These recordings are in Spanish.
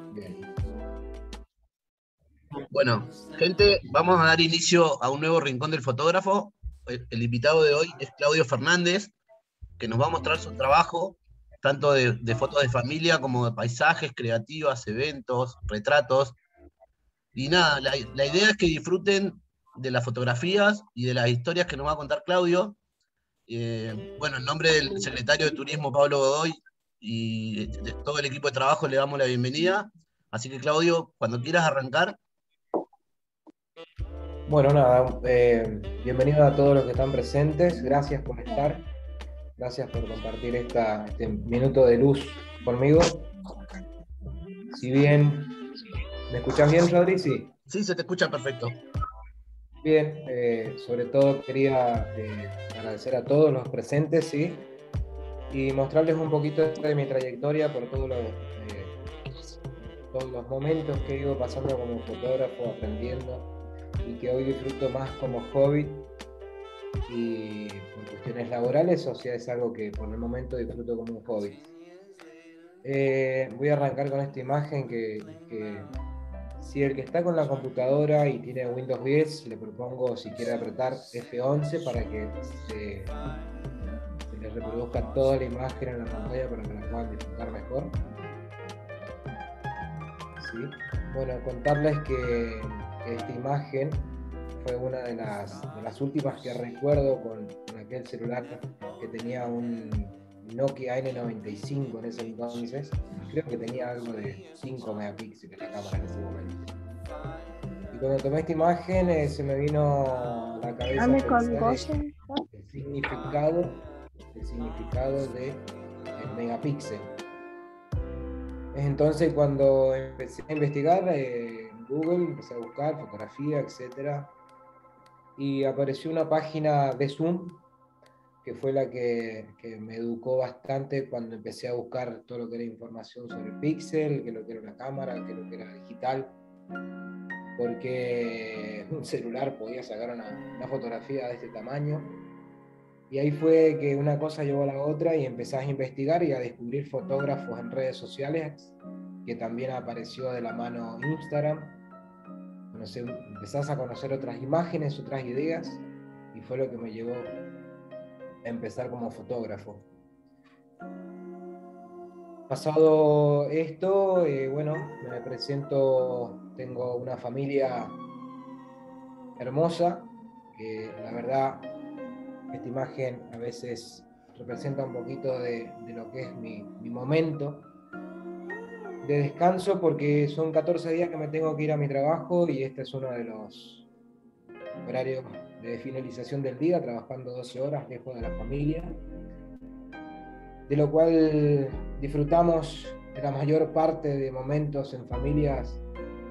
Bien. Bueno, gente, vamos a dar inicio a un nuevo Rincón del Fotógrafo. El invitado de hoy es Claudio Fernández, que nos va a mostrar su trabajo, tanto de fotos de familia como de paisajes, creativas, eventos, retratos. Y nada, la idea es que disfruten de las fotografías y de las historias que nos va a contar Claudio. Bueno, en nombre del secretario de Turismo, Pablo Godoy, y de todo el equipo de trabajo le damos la bienvenida. Así que Claudio, cuando quieras arrancar. Bueno, nada, bienvenido a todos los que están presentes. Gracias por estar. Gracias por compartir este minuto de luz conmigo. Si bien, ¿me escuchás bien, Rodri? Sí. Sí, se te escucha perfecto. Bien, sobre todo quería agradecer a todos los presentes, ¿sí? Y mostrarles un poquito de mi trayectoria por todos los momentos que he ido pasando como fotógrafo, aprendiendo, y que hoy disfruto más como hobby y por cuestiones laborales, o sea, es algo que por el momento disfruto como un hobby. Voy a arrancar con esta imagen que si el que está con la computadora y tiene Windows 10, le propongo si quiere apretar F11 para que se le reproduzca toda la imagen en la pantalla para que la puedan disfrutar mejor. ¿Sí? Bueno, contarles que esta imagen fue una de las últimas que recuerdo con aquel celular que tenía un Nokia N95 en ese entonces. Creo que tenía algo de 5 megapíxeles la cámara en ese momento. Y cuando tomé esta imagen se me vino a la cabeza pensar el significado de el megapíxel. Entonces cuando empecé a investigar en Google, empecé a buscar fotografía, etc. Y apareció una página de Zoom, que fue la que me educó bastante cuando empecé a buscar todo lo que era información sobre el píxel, qué lo que era una cámara, qué lo que era digital, porque un celular podía sacar una fotografía de este tamaño. Y ahí fue que una cosa llevó a la otra y empezás a investigar y a descubrir fotógrafos en redes sociales, que también apareció de la mano Instagram. Empezás a conocer otras imágenes, otras ideas, y fue lo que me llevó a empezar como fotógrafo. Pasado esto, bueno, me presento, tengo una familia hermosa, que la verdad esta imagen a veces representa un poquito de lo que es mi momento de descanso, porque son 14 días que me tengo que ir a mi trabajo y este es uno de los horarios de finalización del día, trabajando 12 horas lejos de la familia, de lo cual disfrutamos de la mayor parte de momentos en familias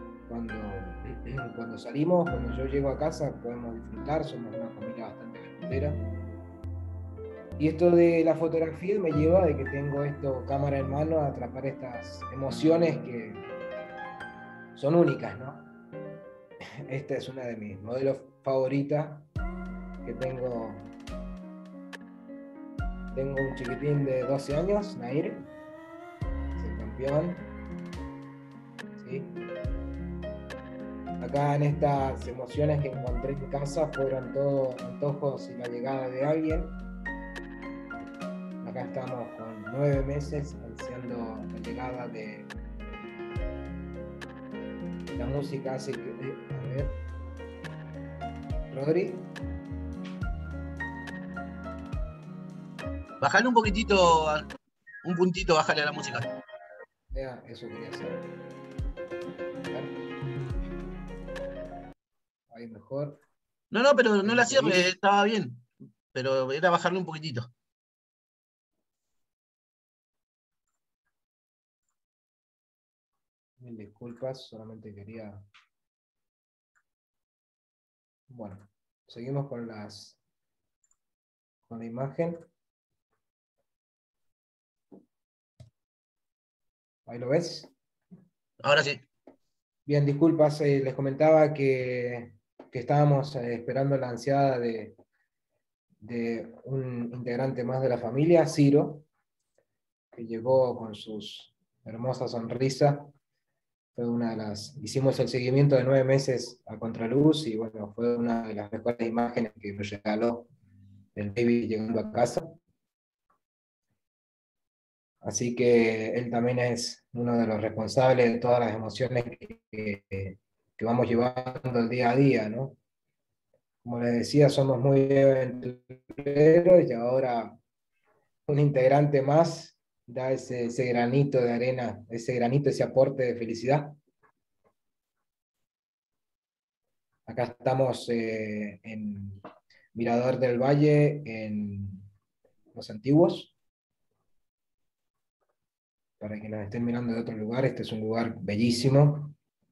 cuando salimos, cuando yo llego a casa podemos disfrutar, somos una familia bastante aventurera. Y esto de la fotografía me lleva de que tengo esto cámara en mano a atrapar estas emociones que son únicas, ¿no? Esta es una de mis modelos favoritas que tengo. Tengo un chiquitín de 12 años, Nair, es el campeón. ¿Sí? Acá en estas emociones que encontré en casa fueron todos antojos y la llegada de alguien. Acá estamos con 9 meses ansiando la llegada de la música. Así que, a ver, Rodri. Bajale un poquitito, un puntito, bájale a la música. Ya, eso quería saber. Ahí mejor. No, no, pero no ¿Me la cierres, seguís? estaba bien. Pero era bajarle un poquitito. Mil disculpas, solamente quería. Bueno, seguimos con la imagen. ¿Ahí lo ves? Ahora sí. Bien, disculpas, les comentaba que estábamos esperando la ansiada de un integrante más de la familia, Ciro, que llegó con sus hermosa sonrisa fue una de las, hicimos el seguimiento de 9 meses a contraluz y bueno, fue una de las mejores imágenes que me regaló el baby llegando a casa. Así que él también es uno de los responsables de todas las emociones que vamos llevando el día a día, ¿no? Como les decía, somos muy aventureros y ahora un integrante más da ese granito de arena, ese granito, ese aporte de felicidad. Acá estamos en Mirador del Valle, en Los Antiguos. Para que nos estén mirando de otro lugar, este es un lugar bellísimo.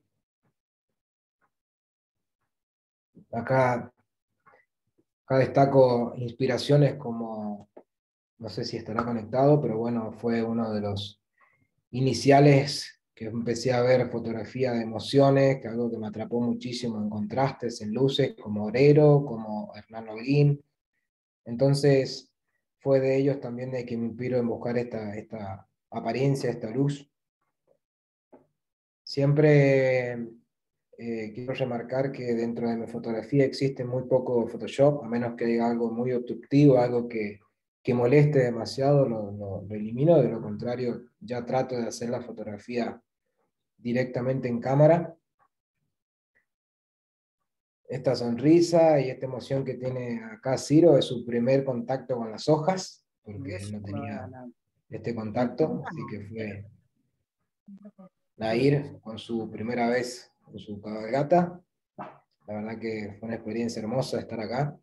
Acá destaco inspiraciones como, no sé si estará conectado, pero bueno, fue uno de los iniciales que empecé a ver fotografía de emociones, que algo que me atrapó muchísimo en contrastes, en luces, como Obrero, como Hernán Holguín. Entonces, fue de ellos también de que me inspiro en buscar esta apariencia, esta luz. Siempre quiero remarcar que dentro de mi fotografía existe muy poco Photoshop, a menos que diga algo muy obstructivo, algo que moleste demasiado, lo elimino, de lo contrario, ya trato de hacer la fotografía directamente en cámara. Esta sonrisa y esta emoción que tiene acá Ciro es su primer contacto con las hojas, porque él no tenía este contacto, así que fue Nair con su primera vez con su cabalgata. La verdad que fue una experiencia hermosa estar acá.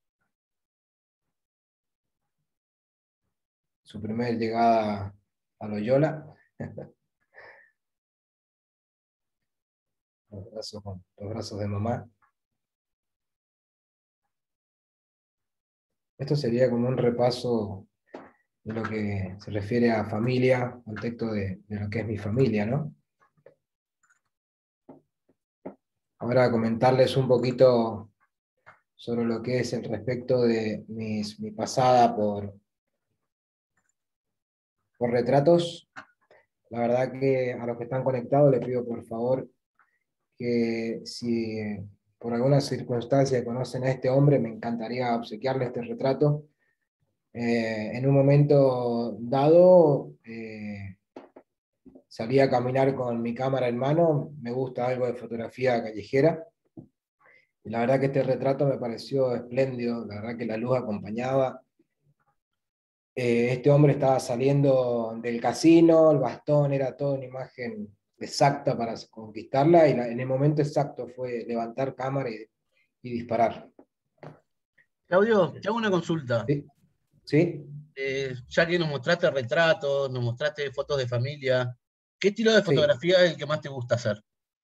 Su primera llegada a Loyola. Los brazos de mamá. Esto sería como un repaso de lo que se refiere a familia, contexto de lo que es mi familia, ¿no? Ahora comentarles un poquito sobre lo que es el respecto de mi pasada por retratos. La verdad que a los que están conectados les pido por favor que si por alguna circunstancia conocen a este hombre, me encantaría obsequiarle este retrato. En un momento dado, salí a caminar con mi cámara en mano, me gusta algo de fotografía callejera, y la verdad que este retrato me pareció espléndido, la verdad que la luz acompañaba. Este hombre estaba saliendo del casino, el bastón era toda una imagen exacta para conquistarla, y en el momento exacto fue levantar cámara y disparar. Claudio, te hago una consulta. ¿Sí? ¿Sí? Ya que nos mostraste retratos, nos mostraste fotos de familia, ¿qué estilo de Sí. fotografía es el que más te gusta hacer?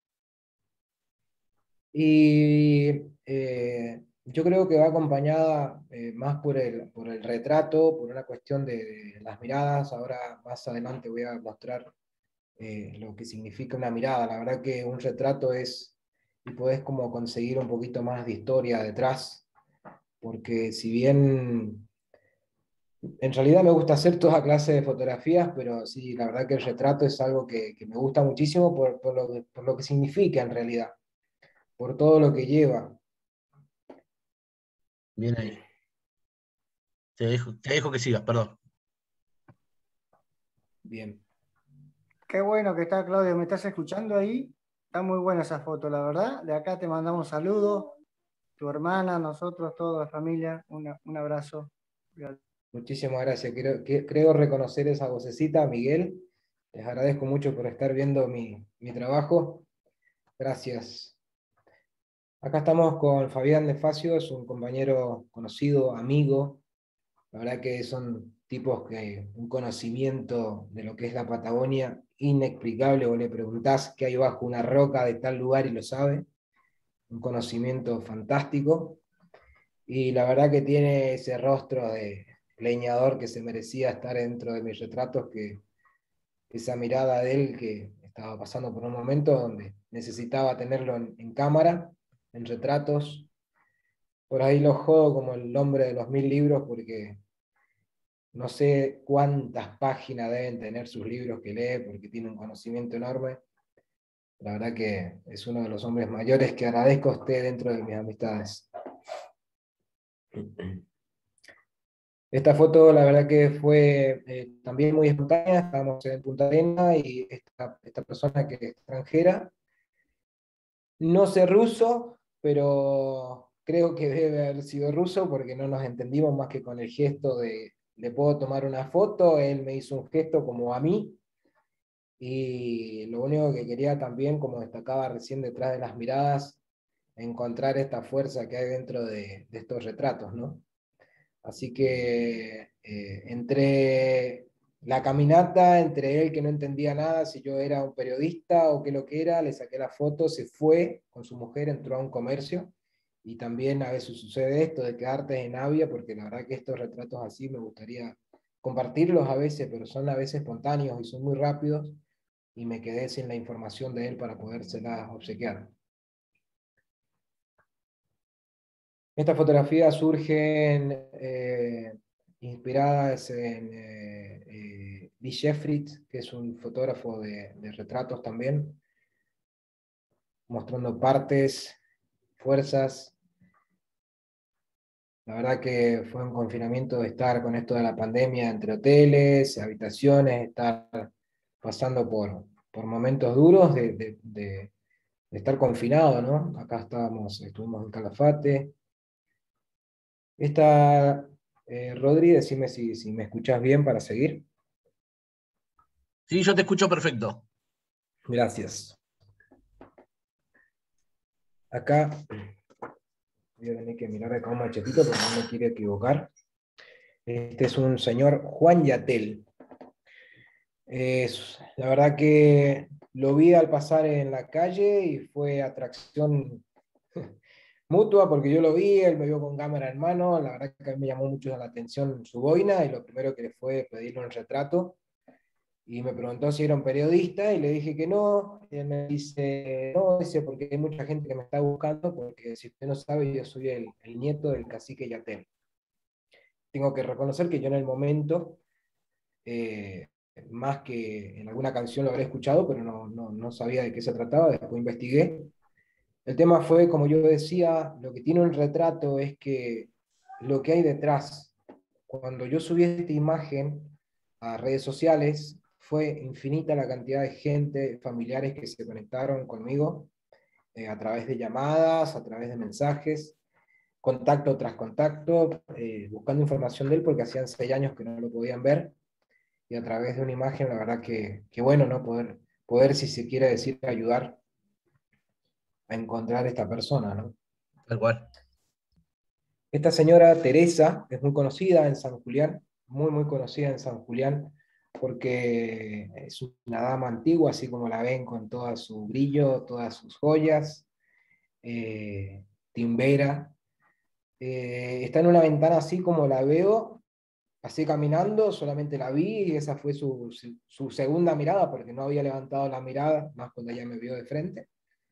Y yo creo que va acompañada más por el retrato, por una cuestión de las miradas. Ahora más adelante voy a mostrar lo que significa una mirada. La verdad que un retrato es, y podés como conseguir un poquito más de historia detrás, porque si bien en realidad me gusta hacer toda clase de fotografías, pero sí, la verdad que el retrato es algo que me gusta muchísimo por lo que significa en realidad, por todo lo que lleva. Bien ahí. Te dejo que sigas, perdón. Bien. Qué bueno que está, Claudio. ¿Me estás escuchando ahí? Está muy buena esa foto, la verdad. De acá te mandamos saludos. Tu hermana, nosotros, toda la familia. Un abrazo. Muchísimas gracias. Creo reconocer esa vocecita, Miguel. Les agradezco mucho por estar viendo mi trabajo. Gracias. Acá estamos con Fabián de Facio, es un compañero conocido, amigo. La verdad que son tipos que un conocimiento de lo que es la Patagonia inexplicable. Vos le preguntás qué hay bajo una roca de tal lugar y lo sabe. Un conocimiento fantástico. Y la verdad que tiene ese rostro de leñador que se merecía estar dentro de mis retratos, que esa mirada de él que estaba pasando por un momento donde necesitaba tenerlo en cámara, en retratos. Por ahí lo jodo como el hombre de los 1000 libros, porque no sé cuántas páginas deben tener sus libros que lee, porque tiene un conocimiento enorme. La verdad que es uno de los hombres mayores que agradezco esté dentro de mis amistades. Esta foto, la verdad que fue también muy espontánea. Estábamos en Punta Arenas y esta persona que es extranjera, no sé ruso, pero creo que debe haber sido ruso porque no nos entendimos más que con el gesto de le puedo tomar una foto. Él me hizo un gesto como a mí, y lo único que quería también, como destacaba recién detrás de las miradas, encontrar esta fuerza que hay dentro de estos retratos, ¿no? Así que entre la caminata, entre él que no entendía nada, si yo era un periodista o qué lo que era, le saqué la foto, se fue con su mujer, entró a un comercio, y también a veces sucede esto de quedarte en Avia, porque la verdad que estos retratos así me gustaría compartirlos a veces, pero son a veces espontáneos y son muy rápidos, y me quedé sin la información de él para podérsela obsequiar. Estas fotografías surgen inspiradas en Lee Sheffield, que es un fotógrafo de retratos también, mostrando partes, fuerzas. La verdad que fue un confinamiento de estar con esto de la pandemia entre hoteles, habitaciones, estar pasando por momentos duros de estar confinado, ¿no? Acá estuvimos en Calafate. Esta, Rodri, decime si me escuchás bien para seguir. Sí, yo te escucho perfecto. Gracias. Acá voy a tener que mirar acá un machetito porque no me quiere equivocar. Este es un señor Juan Yatel. La verdad que lo vi al pasar en la calle y fue atracción mutua porque yo lo vi, él me vio con cámara en mano. La verdad que a mí me llamó mucho la atención su boina, y lo primero que le fue pedirle un retrato. Y me preguntó si era un periodista y le dije que no. Y él me dice, no, dice, porque hay mucha gente que me está buscando, porque si usted no sabe, yo soy el nieto del cacique Yatel. Tengo que reconocer que yo en el momento, eh, más que en alguna canción lo habré escuchado, pero no sabía de qué se trataba, después investigué. El tema fue, como yo decía, lo que tiene un retrato es que lo que hay detrás. Cuando yo subí esta imagen a redes sociales, fue infinita la cantidad de gente, familiares que se conectaron conmigo a través de llamadas, a través de mensajes, contacto tras contacto, buscando información de él porque hacían 6 años que no lo podían ver, y a través de una imagen, la verdad que bueno, ¿no? Poder, si se quiere decir, ayudar a encontrar a esta persona, ¿no? Tal cual. Esta señora Teresa es muy conocida en San Julián, muy, muy conocida en San Julián, porque es una dama antigua, así como la ven, con todo su brillo, todas sus joyas, timbera. Está en una ventana así como la veo, así caminando, solamente la vi y esa fue su segunda mirada, porque no había levantado la mirada, más cuando ella me vio de frente.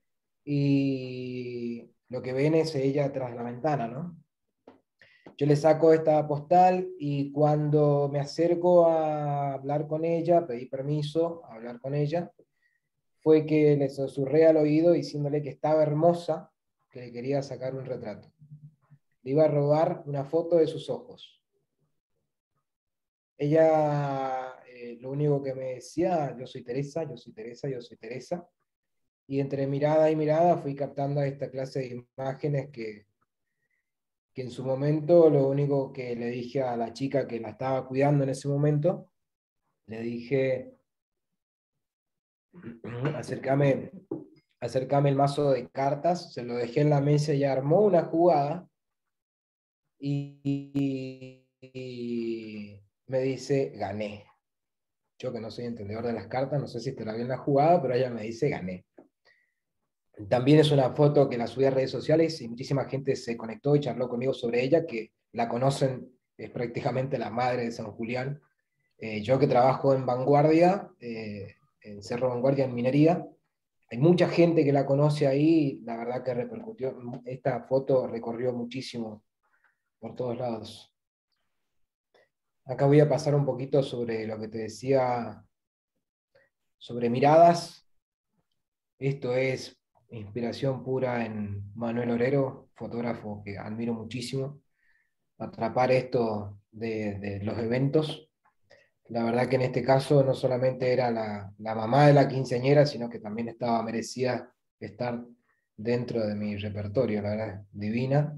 Y lo que ven es ella tras la ventana, ¿no? Yo le saco esta postal y cuando me acerco a hablar con ella, pedí permiso a hablar con ella, fue que le susurré al oído diciéndole que estaba hermosa, que le quería sacar un retrato. Le iba a robar una foto de sus ojos. Ella lo único que me decía, yo soy Teresa, yo soy Teresa, yo soy Teresa. Y entre mirada y mirada fui captando esta clase de imágenes que en su momento lo único que le dije a la chica que la estaba cuidando en ese momento, le dije, acércame, acércame el mazo de cartas, se lo dejé en la mesa y armó una jugada y me dice, gané. Yo que no soy entendedor de las cartas, no sé si estará bien la jugada, pero ella me dice, gané. También es una foto que la subí a redes sociales y muchísima gente se conectó y charló conmigo sobre ella, que la conocen, es prácticamente la madre de San Julián. Yo que trabajo en Vanguardia, en Cerro Vanguardia, en minería, hay mucha gente que la conoce ahí, la verdad que repercutió, esta foto recorrió muchísimo por todos lados. Acá voy a pasar un poquito sobre lo que te decía sobre miradas. Esto es inspiración pura en Manuel Orero, fotógrafo que admiro muchísimo. Atrapar esto de los eventos. La verdad que en este caso no solamente era la mamá de la quinceañera, sino que también estaba merecida estar dentro de mi repertorio, la verdad, divina.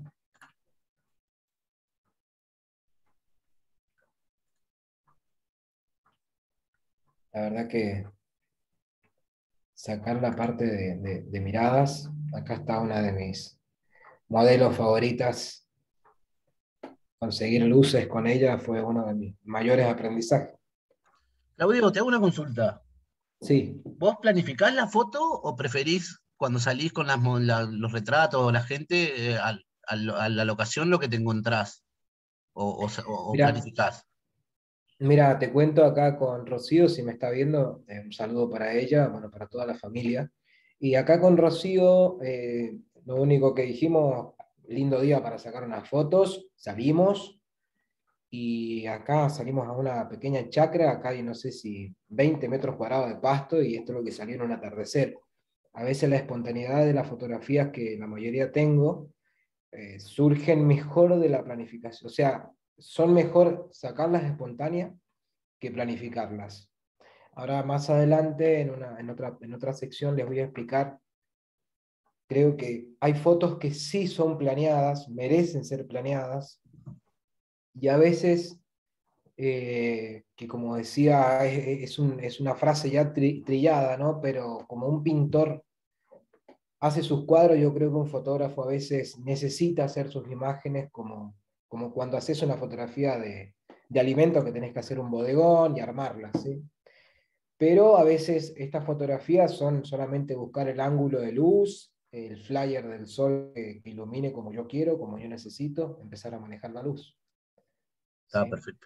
La verdad que sacar la parte de miradas, acá está una de mis modelos favoritas. Conseguir luces con ella fue uno de mis mayores aprendizajes. Claudio, te hago una consulta. Sí, ¿Vos planificás la foto o preferís cuando salís con los retratos o la gente a la locación lo que te encontrás? ¿O mira, planificás? mira, te cuento acá con Rocío, si me está viendo, un saludo para ella, bueno, para toda la familia. Y acá con Rocío, lo único que dijimos, lindo día para sacar unas fotos, salimos y acá salimos a una pequeña chacra, acá hay no sé si 20 metros cuadrados de pasto y esto es lo que salió en un atardecer. A veces la espontaneidad de las fotografías que la mayoría tengo surgen mejor de la planificación, o sea, son mejor sacarlas espontáneas que planificarlas. Ahora más adelante, en otra sección, les voy a explicar, creo que hay fotos que sí son planeadas, merecen ser planeadas, y a veces, que como decía, es una frase ya trillada, ¿no? Pero como un pintor hace sus cuadros, yo creo que un fotógrafo a veces necesita hacer sus imágenes como cuando haces una fotografía de alimento que tenés que hacer un bodegón y armarlas, ¿sí? Pero a veces estas fotografías son solamente buscar el ángulo de luz, el flyer del sol que ilumine como yo quiero, como yo necesito, empezar a manejar la luz, Está ¿sí? perfecto.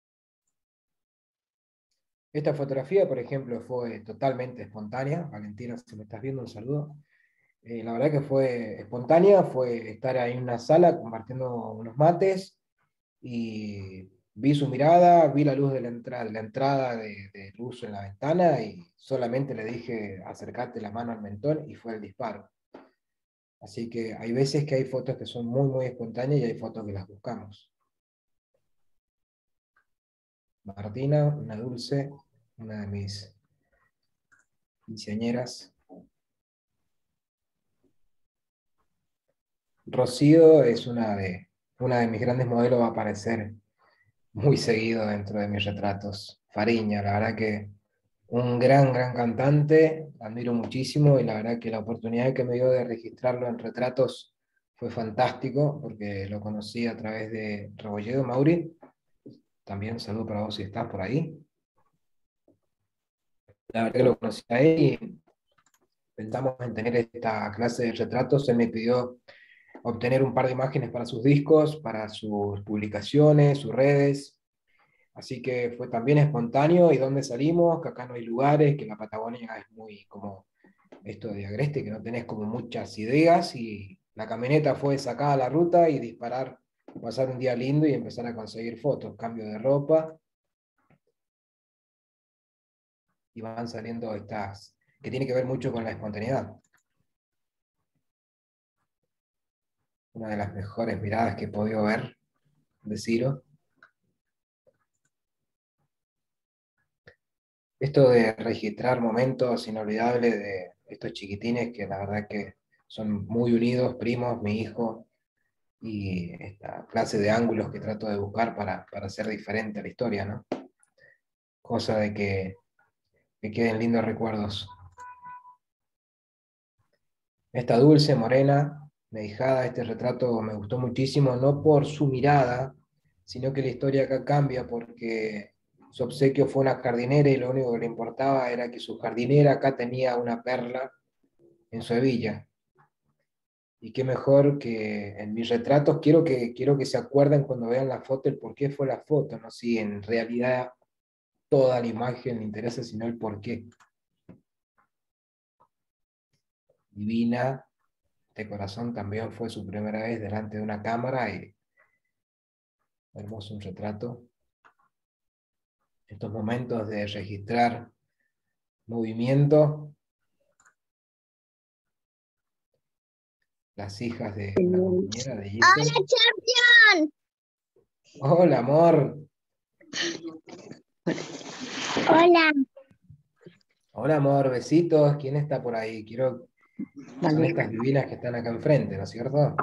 Esta fotografía, por ejemplo, fue totalmente espontánea. Valentina, si me estás viendo, un saludo. La verdad que fue espontánea, fue estar ahí en una sala compartiendo unos mates y vi su mirada, vi la luz de la entrada de luz en la ventana y solamente le dije acercate la mano al mentón y fue el disparo. Así que hay veces que hay fotos que son muy, muy espontáneas y hay fotos que las buscamos. Martina, una dulce, una de mis quinceañeras. Rocío es una de mis grandes modelos, va a aparecer muy seguido dentro de mis retratos. Fariña, la verdad que un gran, gran cantante, admiro muchísimo y la verdad que la oportunidad que me dio de registrarlo en retratos fue fantástico porque lo conocí a través de Rebolledo Mauri. También saludo para vos si estás por ahí. La verdad que lo conocí a él y pensamos en tener esta clase de retratos. Él me pidió obtener un par de imágenes para sus discos, para sus publicaciones, sus redes. Así que fue también espontáneo y dónde salimos, que acá no hay lugares, que la Patagonia es muy como esto de Agreste, que no tenés como muchas ideas y la camioneta fue sacada a la ruta y disparar, pasar un día lindo y empezar a conseguir fotos, cambio de ropa y van saliendo estas, que tiene que ver mucho con la espontaneidad. Una de las mejores miradas que he podido ver de Ciro. Esto de registrar momentos inolvidables de estos chiquitines que la verdad que son muy unidos, primos, mi hijo, y esta clase de ángulos que trato de buscar para hacer diferente a la historia, ¿no? Cosa de que queden lindos recuerdos. Esta dulce, morena, mi ahijada, este retrato me gustó muchísimo, no por su mirada, sino que la historia acá cambia porque su obsequio fue una jardinera y lo único que le importaba era que su jardinera acá tenía una perla en su hebilla. Y qué mejor que en mis retratos, quiero que se acuerden cuando vean la foto el por qué fue la foto, no si en realidad toda la imagen le interesa, sino el por qué. Divina, este corazón también fue su primera vez delante de una cámara y hermoso un retrato. Estos momentos de registrar movimiento las hijas de una compañera de ¡Hola, Giselle. champion! Hola, amor. Hola. Hola, amor, besitos. ¿Quién está por ahí? Son estas divinas que están acá enfrente, ¿no es cierto?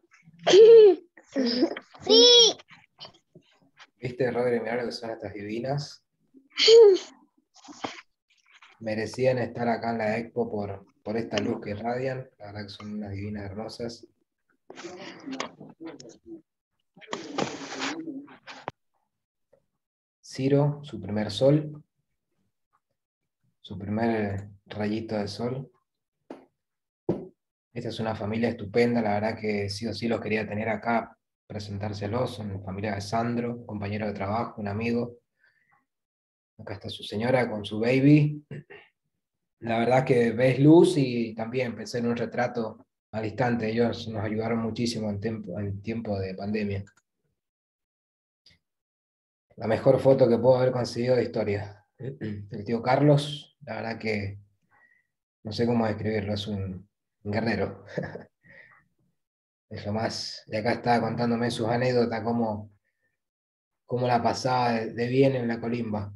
Sí. ¿Viste, Rodri? Mirá lo que son estas divinas. Merecían estar acá en la Expo por esta luz que irradian. La verdad que son unas divinas hermosas. Ciro, su primer sol, su primer rayito de sol. Esta es una familia estupenda, la verdad que sí o sí los quería tener acá, presentárselos. Son la familia de Sandro, un compañero de trabajo, un amigo. Acá está su señora con su baby. La verdad que ves luz y también pensé en un retrato al instante. Ellos nos ayudaron muchísimo en tiempo de pandemia. La mejor foto que puedo haber conseguido de historia. El tío Carlos, la verdad que no sé cómo describirlo, es un guerrero. Es lo más. Y acá está contándome sus anécdotas, cómo la pasaba de bien en la colimba.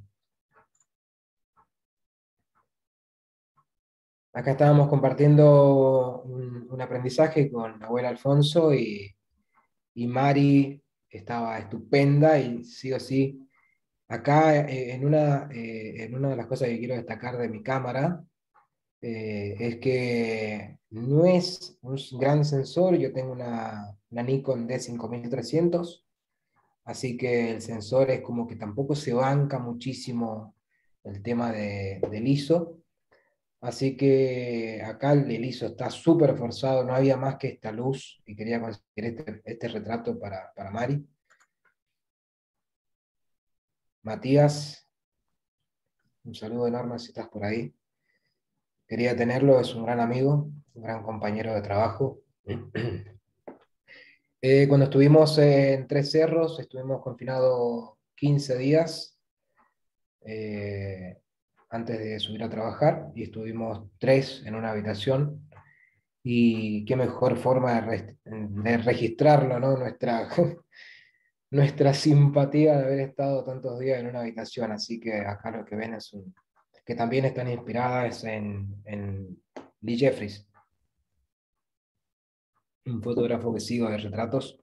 Acá estábamos compartiendo un aprendizaje con abuela Alfonso y Mari estaba estupenda y sí o sí. Acá en una de las cosas que quiero destacar de mi cámara es que no es un gran sensor. Yo tengo una Nikon D5300, así que el sensor es como que tampoco se banca muchísimo el tema del ISO. Así que acá el ISO está súper forzado, no había más que esta luz y quería conseguir este retrato para Mari. Matías, un saludo enorme si estás por ahí. Quería tenerlo, es un gran amigo, un gran compañero de trabajo. Cuando estuvimos en Tres Cerros, estuvimos confinados 15 días antes de subir a trabajar y estuvimos 3 en una habitación. Y qué mejor forma de registrarlo, ¿no? Nuestra simpatía de haber estado tantos días en una habitación. Así que acá lo que ven que también están inspiradas en Lee Jeffries, un fotógrafo que sigo de retratos.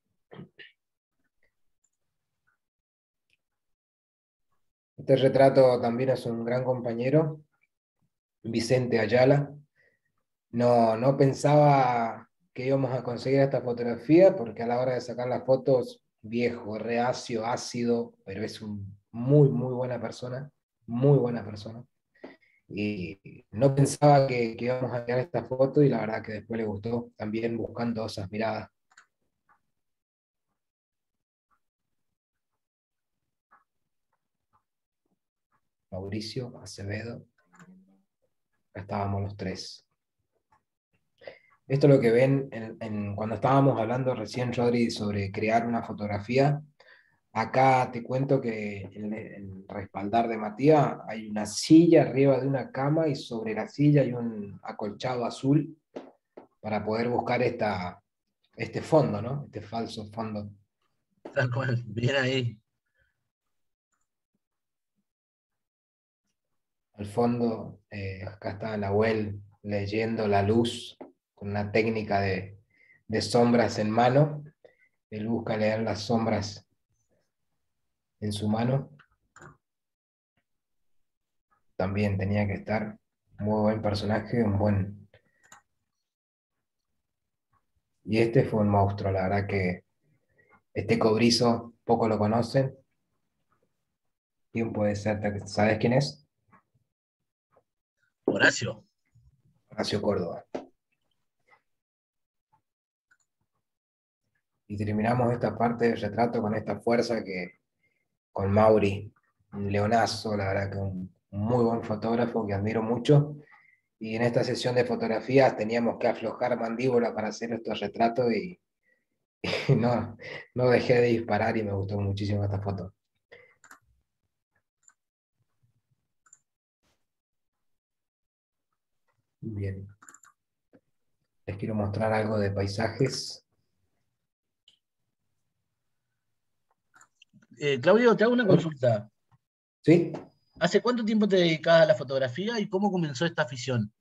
Este retrato también es un gran compañero, Vicente Ayala. No pensaba que íbamos a conseguir esta fotografía porque a la hora de sacar las fotos, viejo, reacio, ácido, pero es un muy buena persona, muy buena persona. Y no pensaba que íbamos a enviar esta foto y la verdad que después le gustó, también buscando esas miradas. Mauricio Acevedo, acá estábamos los 3. Esto es lo que ven cuando estábamos hablando recién, Rodri, sobre crear una fotografía. Acá te cuento que en el respaldar de Matías hay una silla arriba de una cama y sobre la silla hay un acolchado azul para poder buscar este fondo, ¿no? Este falso fondo. Tal cual, bien ahí. Al fondo, acá está Nahuel leyendo la luz con una técnica de sombras en mano. Él busca leer las sombras en su mano. También tenía que estar. Muy buen personaje, un buen. Y este fue un monstruo, la verdad que este cobrizo, poco lo conocen. ¿Quién puede ser? ¿Sabes quién es? Horacio. Horacio Córdoba. Y terminamos esta parte del retrato con esta fuerza con Mauri, un leonazo, la verdad que un muy buen fotógrafo que admiro mucho. Y en esta sesión de fotografías teníamos que aflojar mandíbula para hacer estos retratos y no dejé de disparar y me gustó muchísimo esta foto. Bien. Les quiero mostrar algo de paisajes. Claudio, te hago una consulta. ¿Sí? ¿Hace cuánto tiempo te dedicas a la fotografía y cómo comenzó esta afición?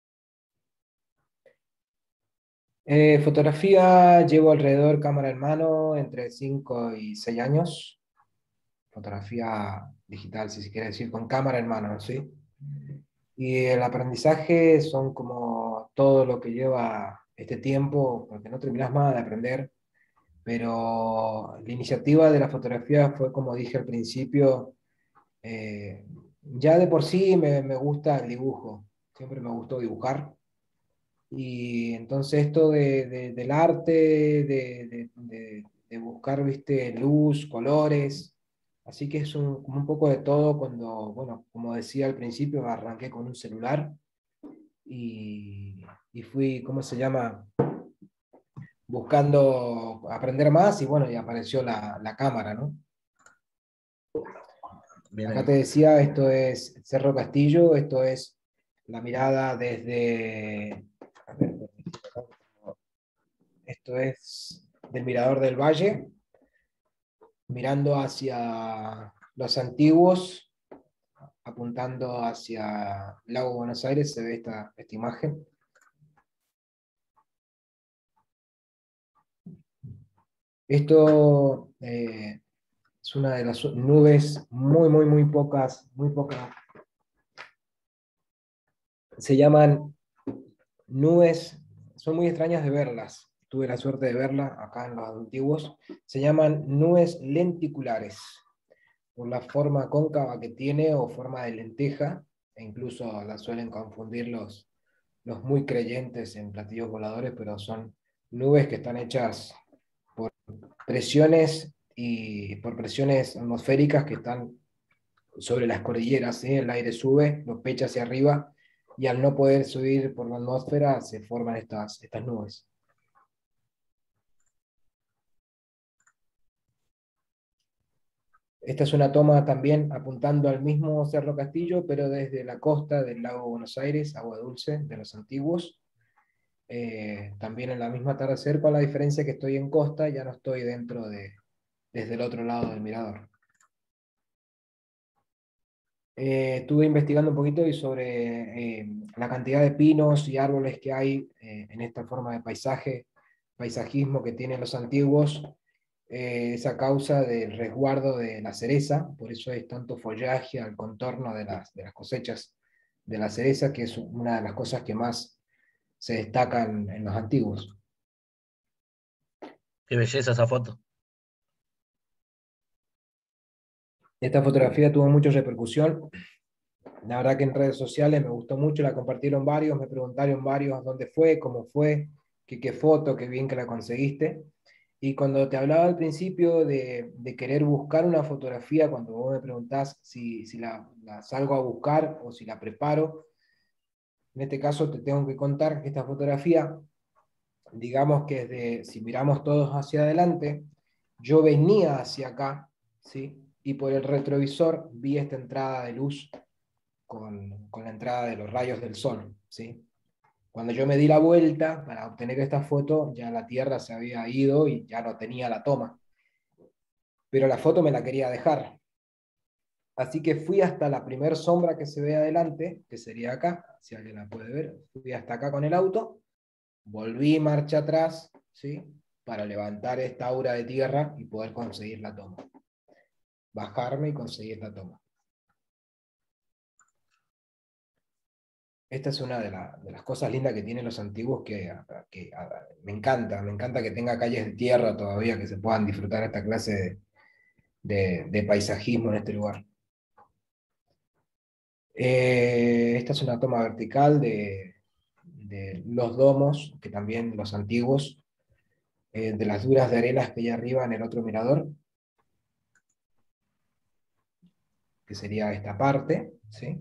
Fotografía, llevo alrededor cámara en mano entre 5 y 6 años. Fotografía digital, si se quiere decir, con cámara en mano, ¿sí? Y el aprendizaje son como todo lo que lleva este tiempo, porque no terminas más de aprender, pero la iniciativa de la fotografía fue, como dije al principio, ya de por sí me gusta el dibujo, siempre me gustó dibujar. Y entonces esto del arte, de buscar, viste, luz, colores, así que es como un poco de todo cuando, bueno, como decía al principio, arranqué con un celular y fui, ¿cómo se llama? Buscando aprender más y bueno, y apareció la cámara, ¿no? Bien Acá ahí. te decía, esto es Cerro Castillo, esto es la mirada desde... A ver, esto es del Mirador del Valle, mirando hacia los antiguos, apuntando hacia Lago Buenos Aires, se ve esta imagen. Esto es una de las nubes muy pocas, muy pocas. Se llaman nubes, son muy extrañas de verlas. Tuve la suerte de verla acá en los antiguos. Se llaman nubes lenticulares, por la forma cóncava que tiene o forma de lenteja, e incluso la suelen confundir los muy creyentes en platillos voladores, pero son nubes que están hechas por presiones y por presiones atmosféricas que están sobre las cordilleras, ¿sí? El aire sube, lo pecha hacia arriba, y al no poder subir por la atmósfera se forman estas nubes. Esta es una toma también apuntando al mismo Cerro Castillo, pero desde la costa del lago Buenos Aires, agua dulce de los antiguos. También en la misma atardecer, con la diferencia que estoy en costa, ya no estoy desde el otro lado del mirador. Estuve investigando un poquito y sobre la cantidad de pinos y árboles que hay en esta forma de paisajismo que tienen los antiguos, es a causa del resguardo de la cereza, por eso hay tanto follaje al contorno de las cosechas de la cereza, que es una de las cosas que más se destacan en los antiguos. Qué belleza esa foto. Esta fotografía tuvo mucha repercusión. La verdad que en redes sociales me gustó mucho, la compartieron varios, me preguntaron varios dónde fue, cómo fue, qué foto, qué bien que la conseguiste. Y cuando te hablaba al principio de querer buscar una fotografía, cuando vos me preguntás si la salgo a buscar o si la preparo, en este caso te tengo que contar que esta fotografía, digamos que si miramos todos hacia adelante, yo venía hacia acá, ¿sí? Y por el retrovisor vi esta entrada de luz con la entrada de los rayos del sol, ¿sí? Cuando yo me di la vuelta para obtener esta foto, ya la Tierra se había ido y ya no tenía la toma. Pero la foto me la quería dejar. Así que fui hasta la primer sombra que se ve adelante, que sería acá, si alguien la puede ver. Fui hasta acá con el auto, volví marcha atrás, ¿sí? Para levantar esta aura de tierra y poder conseguir la toma. Bajarme y conseguir la toma. Esta es una de las cosas lindas que tienen los antiguos que me encanta que tenga calles de tierra todavía, que se puedan disfrutar esta clase de paisajismo en este lugar. Esta es una toma vertical de los domos, que también los antiguos, de las duras de arenas que hay arriba en el otro mirador, que sería esta parte, ¿sí?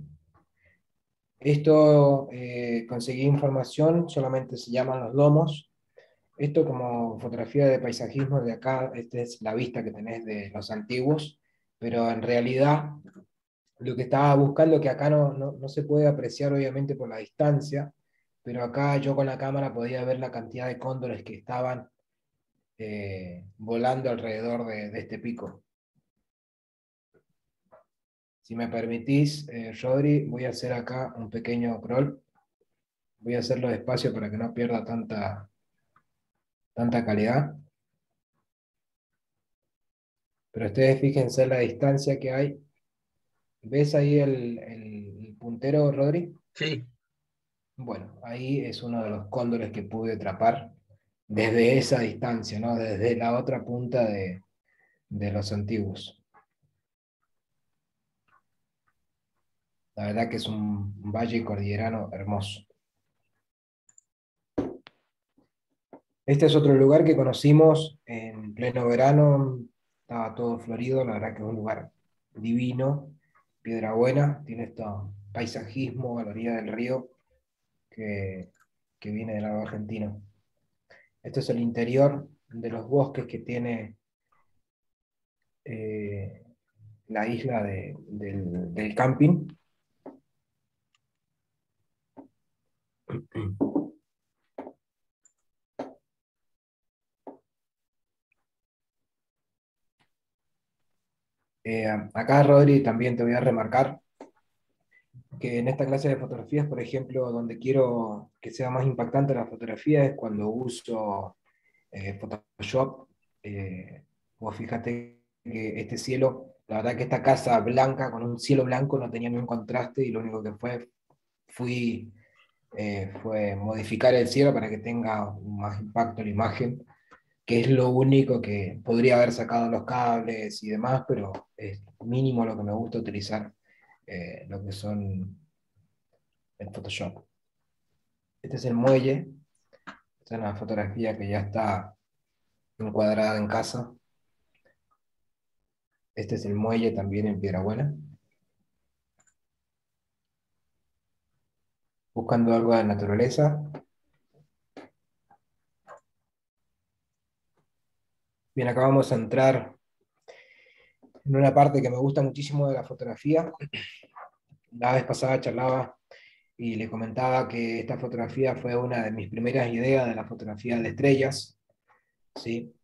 Esto conseguí información, solamente se llaman los domos. Esto como fotografía de paisajismo de acá, esta es la vista que tenés de los antiguos, pero en realidad lo que estaba buscando, que acá no se puede apreciar obviamente por la distancia, pero acá yo con la cámara podía ver la cantidad de cóndores que estaban volando alrededor de este pico. Si me permitís, Rodri, voy a hacer acá un pequeño crawl. Voy a hacerlo despacio para que no pierda tanta calidad. Pero ustedes fíjense la distancia que hay. ¿Ves ahí el puntero, Rodri? Sí, Bueno, ahí es uno de los cóndores que pude atrapar desde esa distancia, ¿no? Desde la otra punta de los antiguos. La verdad que es un valle cordillerano hermoso. Este es otro lugar que conocimos en pleno verano. Estaba todo florido, la verdad que es un lugar divino. Piedra Buena, tiene este paisajismo a la orilla del río que, que viene del lado argentino. Este es el interior de los bosques que tiene eh, la isla del camping. Acá, Rodri, también te voy a remarcar que en esta clase de fotografías, por ejemplo, donde quiero que sea más impactante la fotografía es cuando uso Photoshop. Vos fíjate que este cielo, la verdad que esta casa blanca con un cielo blanco no tenía ningún contraste y lo único que fue modificar el cielo para que tenga más impacto la imagen, que es lo único que podría haber sacado los cables y demás, pero es mínimo lo que me gusta utilizar, lo que son el Photoshop. Este es el muelle, esta es una fotografía que ya está encuadrada en casa. Este es el muelle también en Piedrabuena. Buscando algo de naturaleza. Bien, acá vamos a entrar en una parte que me gusta muchísimo de la fotografía. La vez pasada charlaba y le comentaba que esta fotografía fue una de mis primeras ideas de la fotografía de estrellas, ¿sí?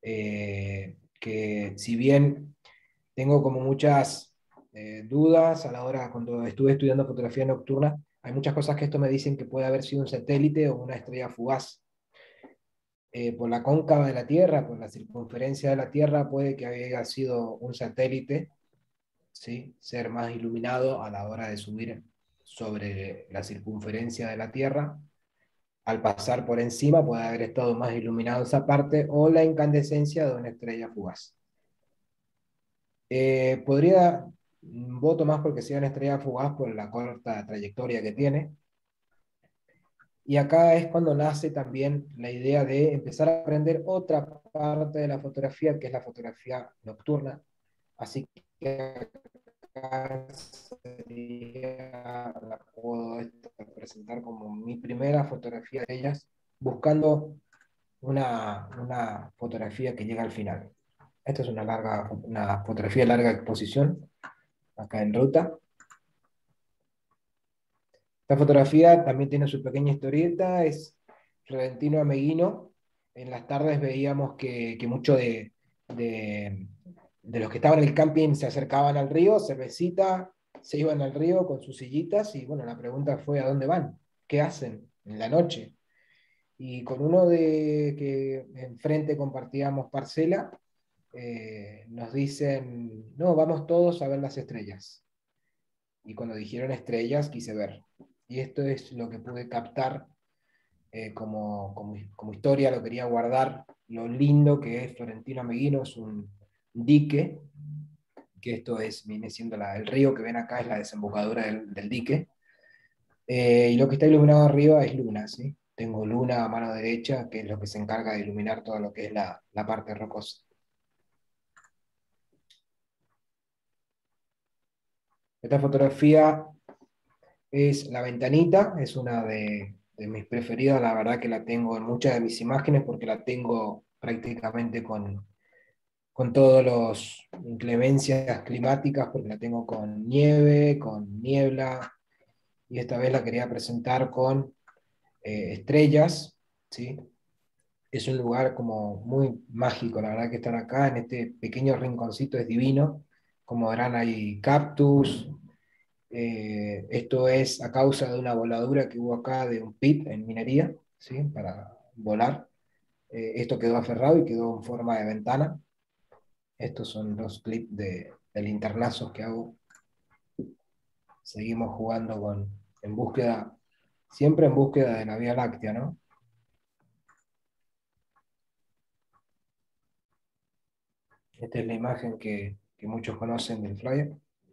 Que si bien tengo como muchas dudas a la hora, cuando estuve estudiando fotografía nocturna, hay muchas cosas que esto me dicen que puede haber sido un satélite o una estrella fugaz. Por la cóncava de la Tierra, por la circunferencia de la Tierra, puede que haya sido un satélite, ¿sí? Ser más iluminado a la hora de subir sobre la circunferencia de la Tierra. Al pasar por encima puede haber estado más iluminado esa parte o la incandescencia de una estrella fugaz. Voto más porque sea una estrella fugaz por la corta trayectoria que tiene. Y acá es cuando nace también la idea de empezar a aprender otra parte de la fotografía, que es la fotografía nocturna. Así que acá la puedo presentar como mi primera fotografía de ellas, buscando una fotografía que llega al final. Esta es una fotografía de larga exposición, acá en ruta. Esta fotografía también tiene su pequeña historieta, es Redentino Ameguino. En las tardes veíamos que muchos de los que estaban en el camping se acercaban al río, cervecita, se iban al río con sus sillitas y bueno, la pregunta fue ¿a dónde van? ¿Qué hacen en la noche? Y con uno de que enfrente compartíamos parcela, nos dicen, no, vamos todos a ver las estrellas. Y cuando dijeron estrellas, quise ver. Y esto es lo que pude captar como historia, lo quería guardar, lo lindo que es Florentino Ameguino, es un dique, que viene siendo el río que ven acá, es la desembocadura del dique, y lo que está iluminado arriba es luna, ¿sí? Tengo luna a mano derecha, que es lo que se encarga de iluminar todo lo que es la parte rocosa. Esta fotografía es La Ventanita, es una de mis preferidas, la verdad que la tengo en muchas de mis imágenes porque la tengo prácticamente con todas las inclemencias climáticas, porque la tengo con nieve, con niebla, y esta vez la quería presentar con estrellas, ¿sí? Es un lugar como muy mágico, la verdad que estar acá en este pequeño rinconcito es divino. Como verán, hay cactus. Esto es a causa de una voladura que hubo acá de un pit en minería, ¿sí? Para volar. Esto quedó aferrado y quedó en forma de ventana. Estos son los clips de linternazos que hago. Seguimos jugando en búsqueda, siempre en búsqueda de la Vía Láctea, ¿no? Esta es la imagen que muchos conocen del flyer.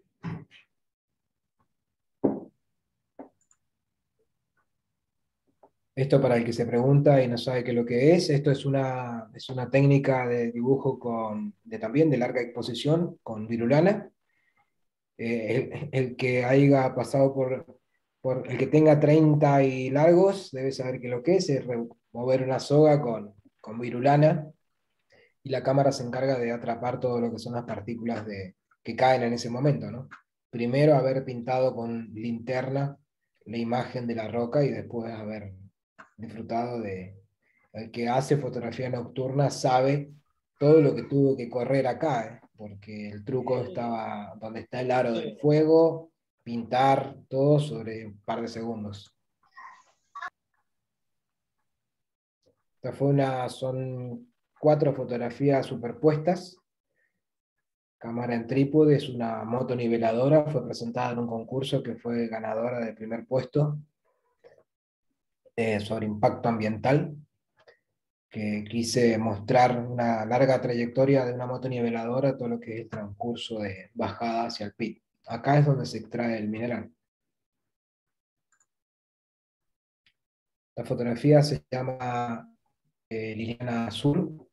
Esto para el que se pregunta y no sabe qué es lo que es, esto es una técnica de dibujo también de larga exposición con virulana. El que haya pasado por el que tenga 30 y largos debe saber qué es lo que es mover una soga con virulana y la cámara se encarga de atrapar todo lo que son las partículas que caen en ese momento, ¿no? Primero haber pintado con linterna la imagen de la roca y después haber disfrutado de... El que hace fotografía nocturna sabe todo lo que tuvo que correr acá, porque el truco estaba donde está el aro del fuego, pintar todo sobre un par de segundos. Son 4 fotografías superpuestas. Cámara en trípode, es una moto niveladora, fue presentada en un concurso que fue ganadora del primer puesto sobre impacto ambiental, que quise mostrar una larga trayectoria de una moto niveladora, todo lo que es el transcurso de bajada hacia el pit. Acá es donde se extrae el mineral. La fotografía se llama Liliana Azul.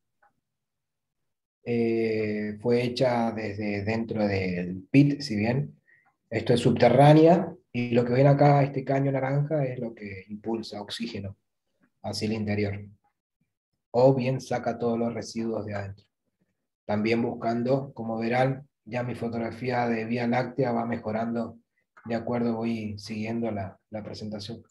Fue hecha desde dentro del pit, si bien esto es subterránea, y lo que ven acá, este caño naranja, es lo que impulsa oxígeno hacia el interior. O bien saca todos los residuos de adentro. También buscando, como verán, ya mi fotografía de Vía Láctea va mejorando de acuerdo, voy siguiendo la presentación.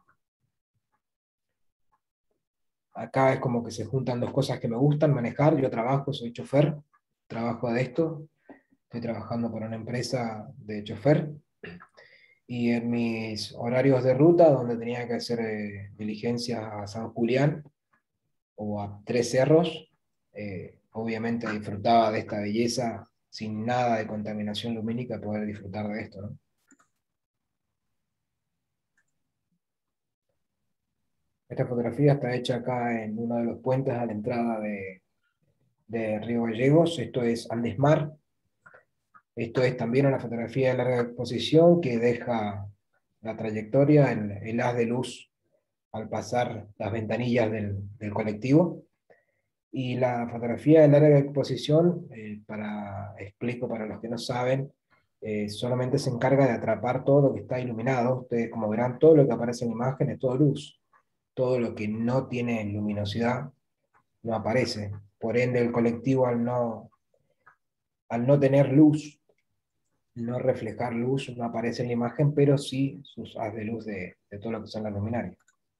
Acá es como que se juntan 2 cosas que me gustan manejar. Yo trabajo, soy chofer, trabajo de esto, estoy trabajando para una empresa de chofer, y en mis horarios de ruta, donde tenía que hacer diligencias a San Julián o a Tres Cerros, obviamente disfrutaba de esta belleza sin nada de contaminación lumínica, poder disfrutar de esto, ¿no? Esta fotografía está hecha acá en uno de los puentes a la entrada de Río Gallegos. Esto es Andesmar. Esto es también una fotografía de larga exposición que deja la trayectoria, el haz de luz al pasar las ventanillas del colectivo. Y la fotografía de larga exposición, explico para los que no saben, solamente se encarga de atrapar todo lo que está iluminado. Ustedes, como verán, todo lo que aparece en la imagen es todo luz. Todo lo que no tiene luminosidad no aparece. Por ende, el colectivo al no tener luz, no reflejar luz, no aparece en la imagen, pero sí sus haz de luz de todo lo que son las luminarias.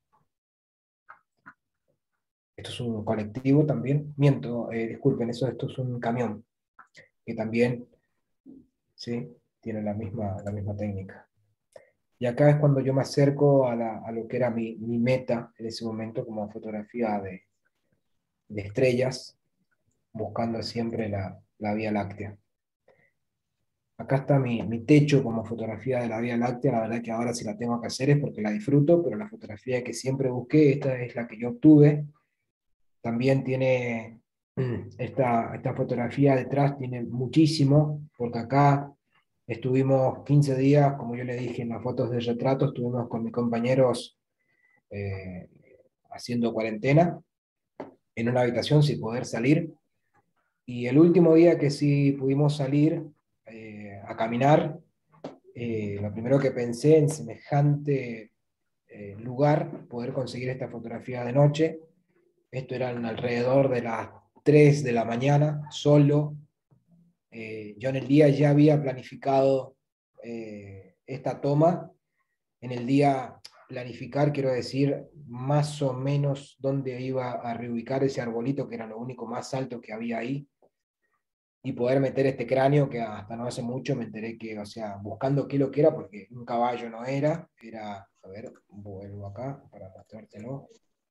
Esto es un colectivo también. Miento, disculpen, esto es un camión, que también, ¿sí?, tiene la misma técnica. Y acá es cuando yo me acerco a lo que era mi meta en ese momento como fotografía de estrellas, buscando siempre la Vía Láctea. Acá está mi techo como fotografía de la Vía Láctea. La verdad que ahora si la tengo que hacer es porque la disfruto, pero la fotografía que siempre busqué, esta es la que yo obtuve. También tiene esta fotografía detrás, tiene muchísimo, porque acá estuvimos 15 días, como yo le dije en las fotos de retrato, estuvimos con mis compañeros haciendo cuarentena en una habitación sin poder salir. Y el último día que sí pudimos salir a caminar, lo primero que pensé en semejante lugar, poder conseguir esta fotografía de noche. Esto eran alrededor de las 3 de la mañana, solo. Yo en el día ya había planificado esta toma. En el día planificar, quiero decir, más o menos dónde iba a reubicar ese arbolito, que era lo único más alto que había ahí, y poder meter este cráneo, que hasta no hace mucho me enteré que, o sea, buscando qué lo que era, porque un caballo no era, a ver, vuelvo acá para mostrártelo.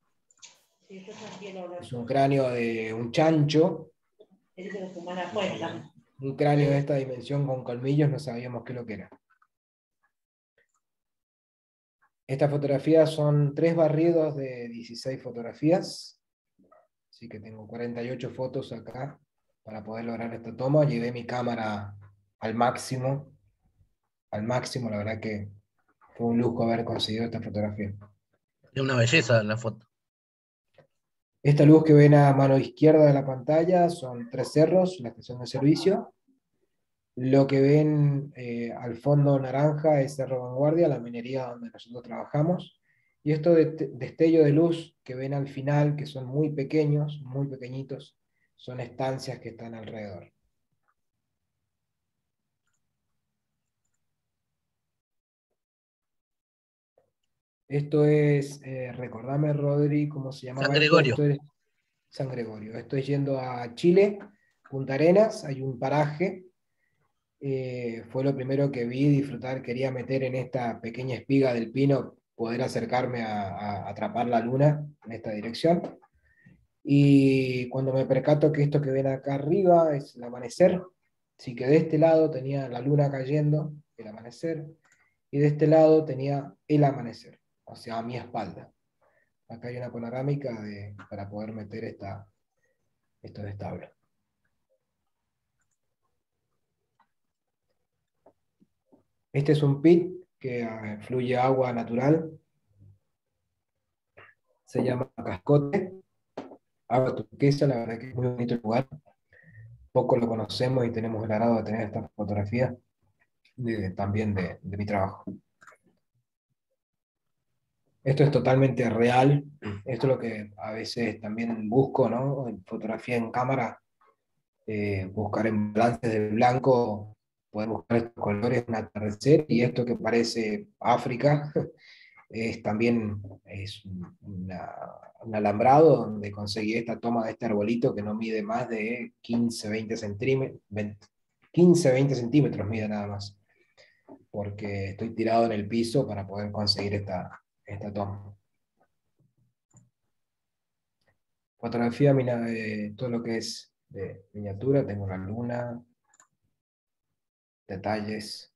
Es un cráneo de un chancho, un cráneo de esta dimensión con colmillos, no sabíamos qué lo que era. Estas fotografías son 3 barridos de 16 fotografías, así que tengo 48 fotos acá para poder lograr esta toma. Llevé mi cámara al máximo, la verdad que fue un lujo haber conseguido esta fotografía. Es una belleza la foto. Esta luz que ven a mano izquierda de la pantalla son 3 cerros, la estación de servicio. Lo que ven al fondo naranja es Cerro Vanguardia, la minería donde nosotros trabajamos. Y estos destellos de luz que ven al final, que son muy pequeños, muy pequeñitos, son estancias que están alrededor. Esto es, recordame Rodri, ¿cómo se llamaba San esto? Gregorio. Esto es San Gregorio. Esto es yendo a Chile, Punta Arenas, hay un paraje. Fue lo primero que vi disfrutar, quería meter en esta pequeña espiga del pino, poder acercarme a atrapar la luna en esta dirección. Y cuando me percato que esto que ven acá arriba es el amanecer, así que de este lado tenía la luna cayendo, el amanecer, y de este lado tenía el amanecer, o sea, a mi espalda. Acá hay una panorámica para poder meter estos establos. Este es un pit que fluye agua natural, se llama Cascote, agua turquesa, la verdad que es muy bonito el lugar. Poco lo conocemos y tenemos el agrado de tener esta fotografía también de mi trabajo. Esto es totalmente real, esto es lo que a veces también busco, ¿no? En fotografía en cámara, buscar en balances de blanco, poder buscar estos colores en atardecer, y esto que parece África, es también un alambrado donde conseguí esta toma de este arbolito que no mide más de 15-20 centímetros, 15-20 centímetros mide nada más, porque estoy tirado en el piso para poder conseguir esta toma. Fotografía, todo lo que es de miniatura, tengo la luna, detalles.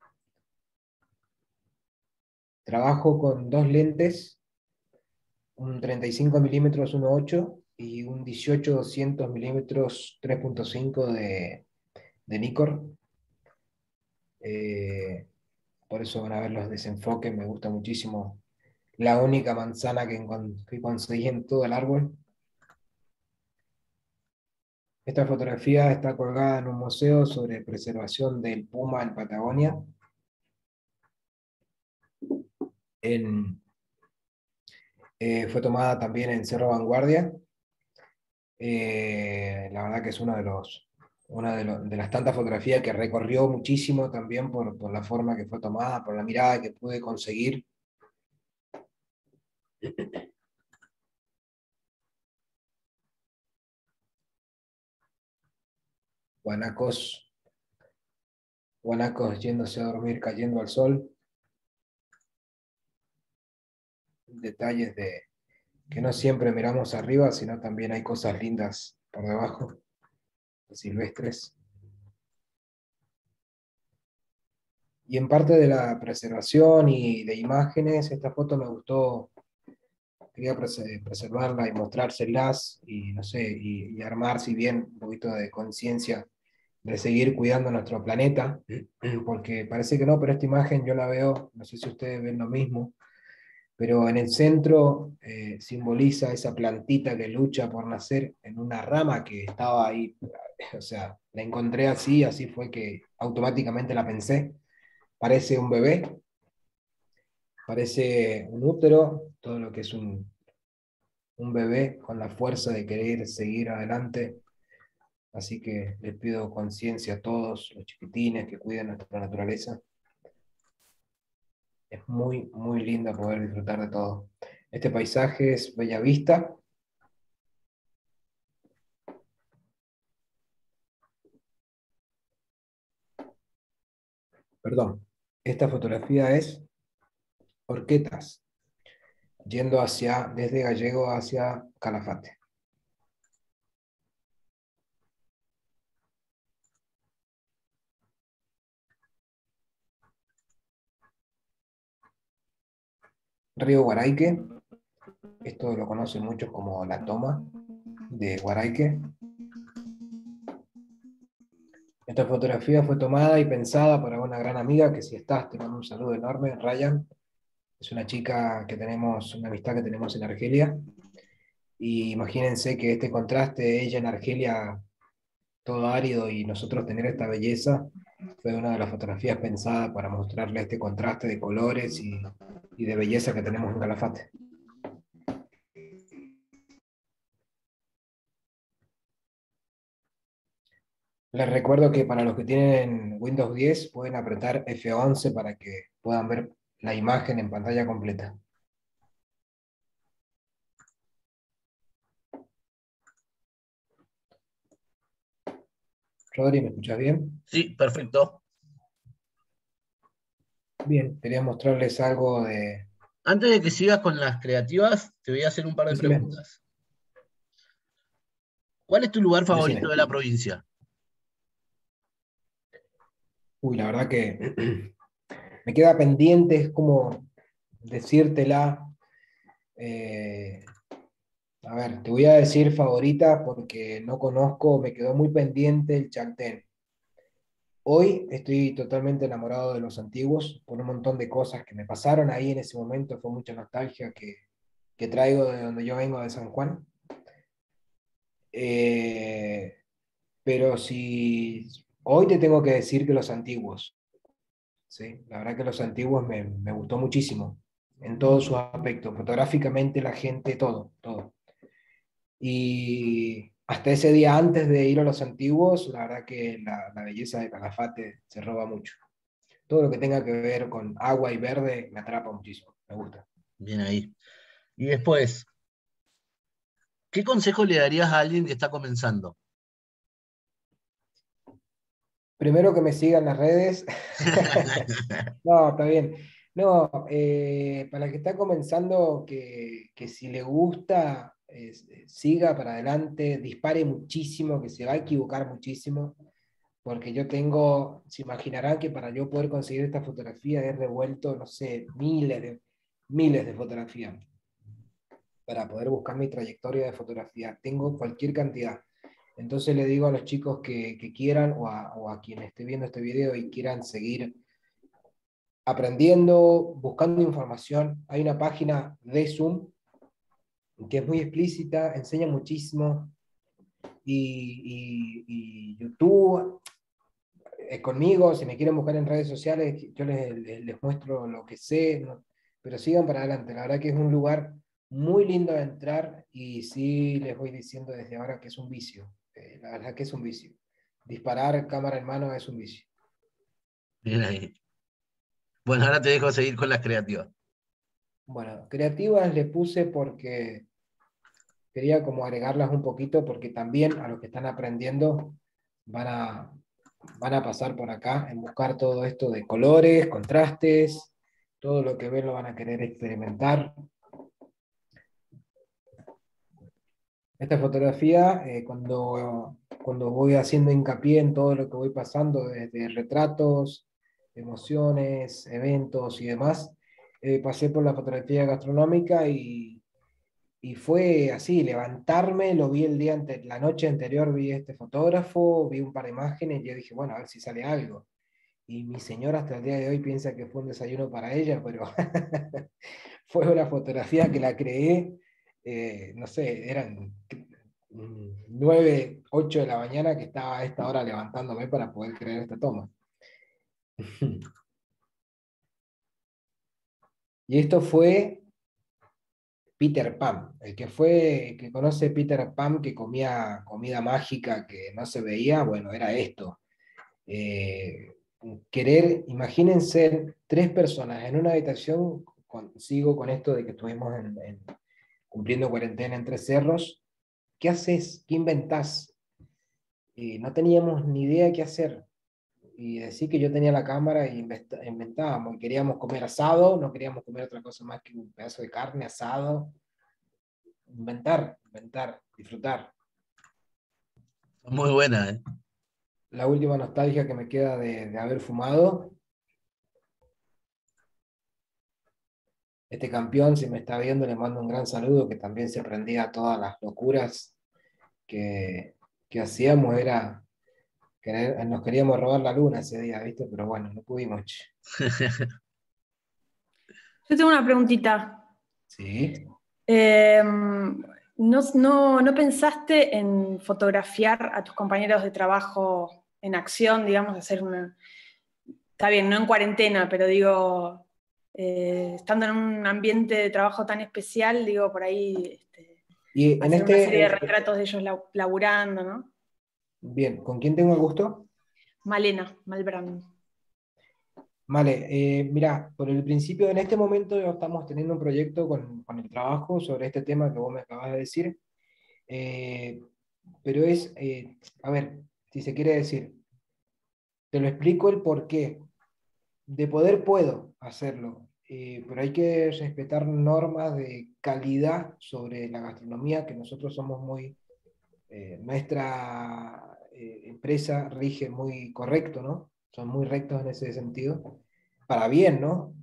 Trabajo con 2 lentes, un 35 milímetros 1.8 y un 18-200 milímetros 3.5 de Nikkor. Por eso van a ver los desenfoques, me gusta muchísimo. La única manzana que conseguí en todo el árbol. Esta fotografía está colgada en un museo sobre preservación del puma en Patagonia. Fue tomada también en Cerro Vanguardia. La verdad que es una de las tantas fotografías que recorrió muchísimo también por la forma que fue tomada, por la mirada que pude conseguir. Guanacos yéndose a dormir, cayendo al sol. Detalles que no siempre miramos arriba, sino también hay cosas lindas por debajo, silvestres. Y en parte de la preservación y de imágenes, esta foto me gustó, quería preservarla y mostrárselas, y no sé, y armar, si bien, un poquito de conciencia de seguir cuidando nuestro planeta, porque parece que no, pero esta imagen yo la veo, no sé si ustedes ven lo mismo, pero en el centro simboliza esa plantita que lucha por nacer en una rama que estaba ahí, o sea, la encontré así fue que automáticamente la pensé. Parece un bebé, parece un útero, todo lo que es un bebé con la fuerza de querer seguir adelante. Así que les pido conciencia a todos los chiquitines que cuiden nuestra naturaleza. es muy, muy lindo poder disfrutar de todo. Este paisaje es Bellavista. Perdón, esta fotografía es Horquetas, yendo desde Gallego hacia Calafate. Río Guaraique, esto lo conocen muchos como la toma de Guaraique. Esta fotografía fue tomada y pensada para una gran amiga que si estás, te mando un saludo enorme, Ryan. Es una chica que tenemos, una amistad que tenemos en Argelia. Y imagínense que este contraste, ella en Argelia, todo árido, y nosotros tener esta belleza, fue una de las fotografías pensadas para mostrarle este contraste de colores y de belleza que tenemos en Calafate. Les recuerdo que para los que tienen Windows 10 pueden apretar F11 para que puedan ver la imagen en pantalla completa. Rodri, ¿me escuchas bien? Sí, perfecto. Bien, quería mostrarles algo de... Antes de que sigas con las creativas, te voy a hacer un par de Decime, preguntas. ¿Cuál es tu lugar favorito decime. de la provincia? Uy, la verdad que me queda pendiente, es como decírtela. eh, a ver, te voy a decir favorita porque no conozco, me quedó muy pendiente el Chaltén. Hoy estoy totalmente enamorado de los antiguos por un montón de cosas que me pasaron ahí en ese momento, fue mucha nostalgia que traigo de donde yo vengo, de San Juan. Eh, pero si hoy te tengo que decir que los antiguos, ¿sí? La verdad que los antiguos me gustó muchísimo, en todos sus aspectos, fotográficamente la gente, todo, todo. Y hasta ese día antes de ir a los antiguos, la verdad que la belleza de Calafate se roba mucho. Todo lo que tenga que ver con agua y verde me atrapa muchísimo, me gusta. Bien ahí. Y después, ¿qué consejo le darías a alguien que está comenzando? Primero que me sigan las redes. No, está bien. No, para el que está comenzando, que si le gusta, siga para adelante, dispare muchísimo, que se va a equivocar muchísimo, porque yo tengo, se imaginarán que para yo poder conseguir esta fotografía he revuelto, no sé, miles de fotografías para poder buscar mi trayectoria de fotografía. Tengo cualquier cantidad. Entonces le digo a los chicos que quieran, o a quien esté viendo este video y quieran seguir aprendiendo, buscando información. Hay una página de Zoom que es muy explícita, enseña muchísimo, y YouTube, conmigo, si me quieren buscar en redes sociales, yo les muestro lo que sé, ¿no? Pero sigan para adelante. La verdad que es un lugar muy lindo de entrar y sí les voy diciendo desde ahora que es un vicio. La verdad que es un vicio. Disparar cámara en mano es un vicio. Bien ahí. Bueno, ahora te dejo seguir con las creativas. Bueno, creativas le puse porque quería como agregarlas un poquito porque también a los que están aprendiendo van a, van a pasar por acá en buscar todo esto de colores, contrastes, todo lo que ven lo van a querer experimentar. Esta fotografía, cuando voy haciendo hincapié en todo lo que voy pasando, desde retratos, emociones, eventos y demás, pasé por la fotografía gastronómica y fue así, levantarme, lo vi la noche anterior, vi este fotógrafo, vi un par de imágenes y yo dije, bueno, a ver si sale algo. Y mi señora hasta el día de hoy piensa que fue un desayuno para ella, pero fue una fotografía que la creé, no sé, eran 9, 8 de la mañana que estaba a esta hora levantándome para poder crear esta toma. Y esto fue Peter Pan. El que conoce Peter Pan, que comía comida mágica que no se veía, bueno, era esto. imagínense 3 personas en una habitación, sigo con esto de que estuvimos cumpliendo cuarentena en Tres Cerros. ¿Qué haces? ¿Qué inventás? No teníamos ni idea qué hacer. Y decir que yo tenía la cámara y inventábamos. Queríamos comer asado, no queríamos comer otra cosa más que un pedazo de carne, asado. Inventar, disfrutar. Muy buena, ¿eh? La última nostalgia que me queda de haber fumado. Este campeón, si me está viendo, le mando un gran saludo, que también se prendía a todas las locuras que hacíamos. Nos queríamos robar la luna ese día, ¿viste? Pero bueno, no pudimos. Che. Yo tengo una preguntita. Sí. ¿No pensaste en fotografiar a tus compañeros de trabajo en acción, digamos, hacer una... Está bien, no en cuarentena, pero digo, estando en un ambiente de trabajo tan especial, digo, por ahí Y en hacer una serie de retratos de ellos laburando, ¿no? Bien, ¿con quién tengo el gusto? Malena, Malbrand. Vale, mira, por el principio, en este momento ya estamos teniendo un proyecto con el trabajo sobre este tema que vos me acabas de decir, pero a ver, si se quiere decir, te lo explico el por qué. De poder puedo hacerlo, pero hay que respetar normas de calidad sobre la gastronomía, que nosotros somos nuestra empresa rige muy correcto, ¿no? Son muy rectos en ese sentido, para bien, ¿no?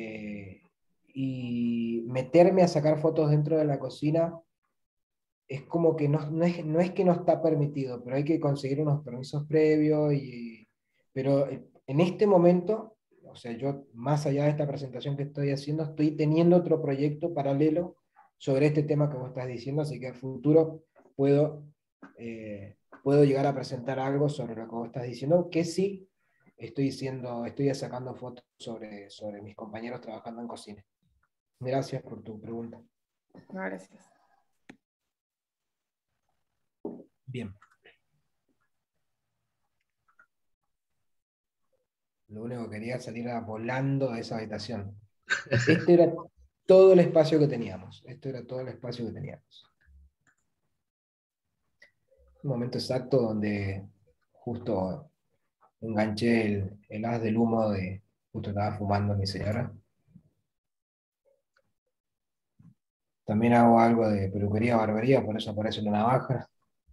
Y meterme a sacar fotos dentro de la cocina es como que no es que no está permitido, pero hay que conseguir unos permisos previos, pero en este momento, o sea, yo más allá de esta presentación que estoy haciendo, estoy teniendo otro proyecto paralelo sobre este tema que vos estás diciendo, así que a futuro puedo, puedo llegar a presentar algo sobre lo que vos estás diciendo, que sí estoy sacando fotos sobre mis compañeros trabajando en cocina. Gracias por tu pregunta. No, gracias. Bien. Lo único que quería salir era volando de esa habitación. Este era todo el espacio que teníamos. Esto era todo el espacio que teníamos. Un momento exacto donde justo enganché el haz del humo de justo estaba fumando mi señora. También hago algo de peluquería, barbería, por eso aparece una navaja.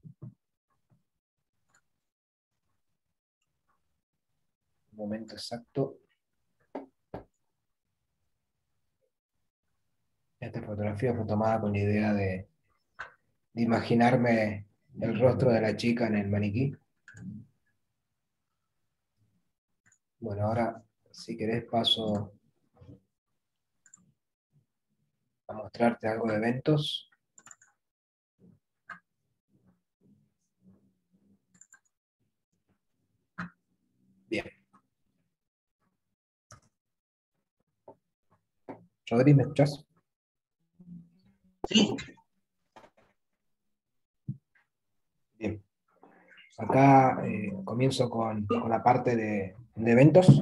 Un momento exacto. Esta fotografía fue tomada con la idea de imaginarme el rostro de la chica en el maniquí. Bueno, ahora, si querés, paso a mostrarte algo de eventos. Bien. Rodri, ¿me escuchás? Sí. Bien. Acá comienzo con la parte de eventos.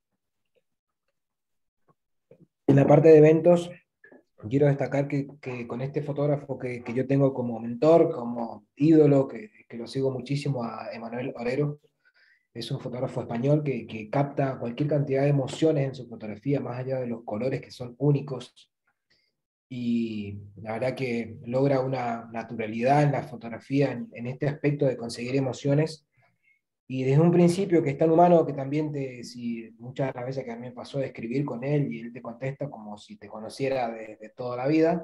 En la parte de eventos, quiero destacar que con este fotógrafo que yo tengo como mentor, como ídolo, que lo sigo muchísimo, a Emanuel Orero, es un fotógrafo español que capta cualquier cantidad de emociones en su fotografía, más allá de los colores que son únicos. Y la verdad que logra una naturalidad en la fotografía, en este aspecto de conseguir emociones. Y desde un principio que es tan humano que también si muchas de las veces que a mí me pasó de escribir con él y él te contesta como si te conociera de toda la vida,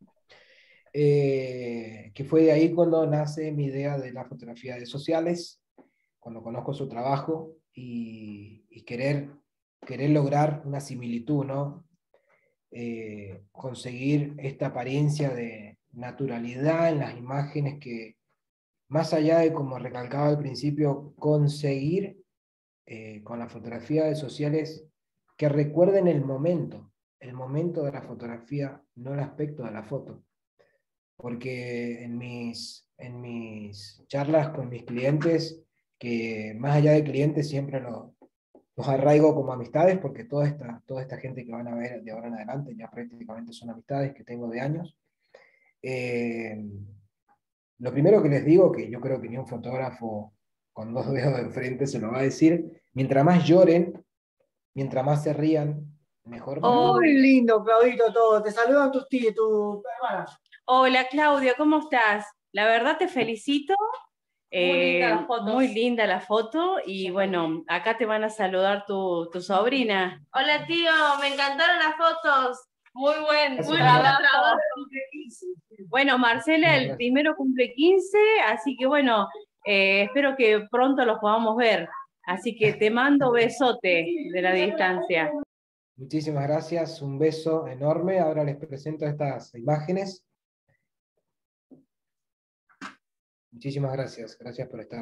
que fue de ahí cuando nace mi idea de la fotografía de sociales, cuando conozco su trabajo y querer lograr una similitud, ¿no? Conseguir esta apariencia de naturalidad en las imágenes que, más allá de, como recalcaba al principio, conseguir con la fotografía de sociales que recuerden el momento de la fotografía, no el aspecto de la foto. Porque en mis charlas con mis clientes, que más allá de clientes siempre los arraigo como amistades, porque toda esta gente que van a ver de ahora en adelante ya prácticamente son amistades que tengo de años. Eh, lo primero que les digo, que yo creo que ni un fotógrafo con dos dedos de frente se lo va a decir, mientras más lloren, mientras más se rían, mejor para mí. Muy lindo, Claudito, todo. Te saludan tus tíos, tu hermana. Hola Claudio, ¿cómo estás? La verdad te felicito. Muy linda las fotos. Muy linda la foto y bueno, acá te van a saludar tu sobrina. Hola tío, me encantaron las fotos. Muy buen Gracias. trabajo. Bueno, Marcela, el Gracias. primero cumple 15, así que bueno, espero que pronto los podamos ver. Así que te mando besote de la distancia. Muchísimas gracias, un beso enorme. Ahora les presento estas imágenes. Muchísimas gracias, gracias por estar.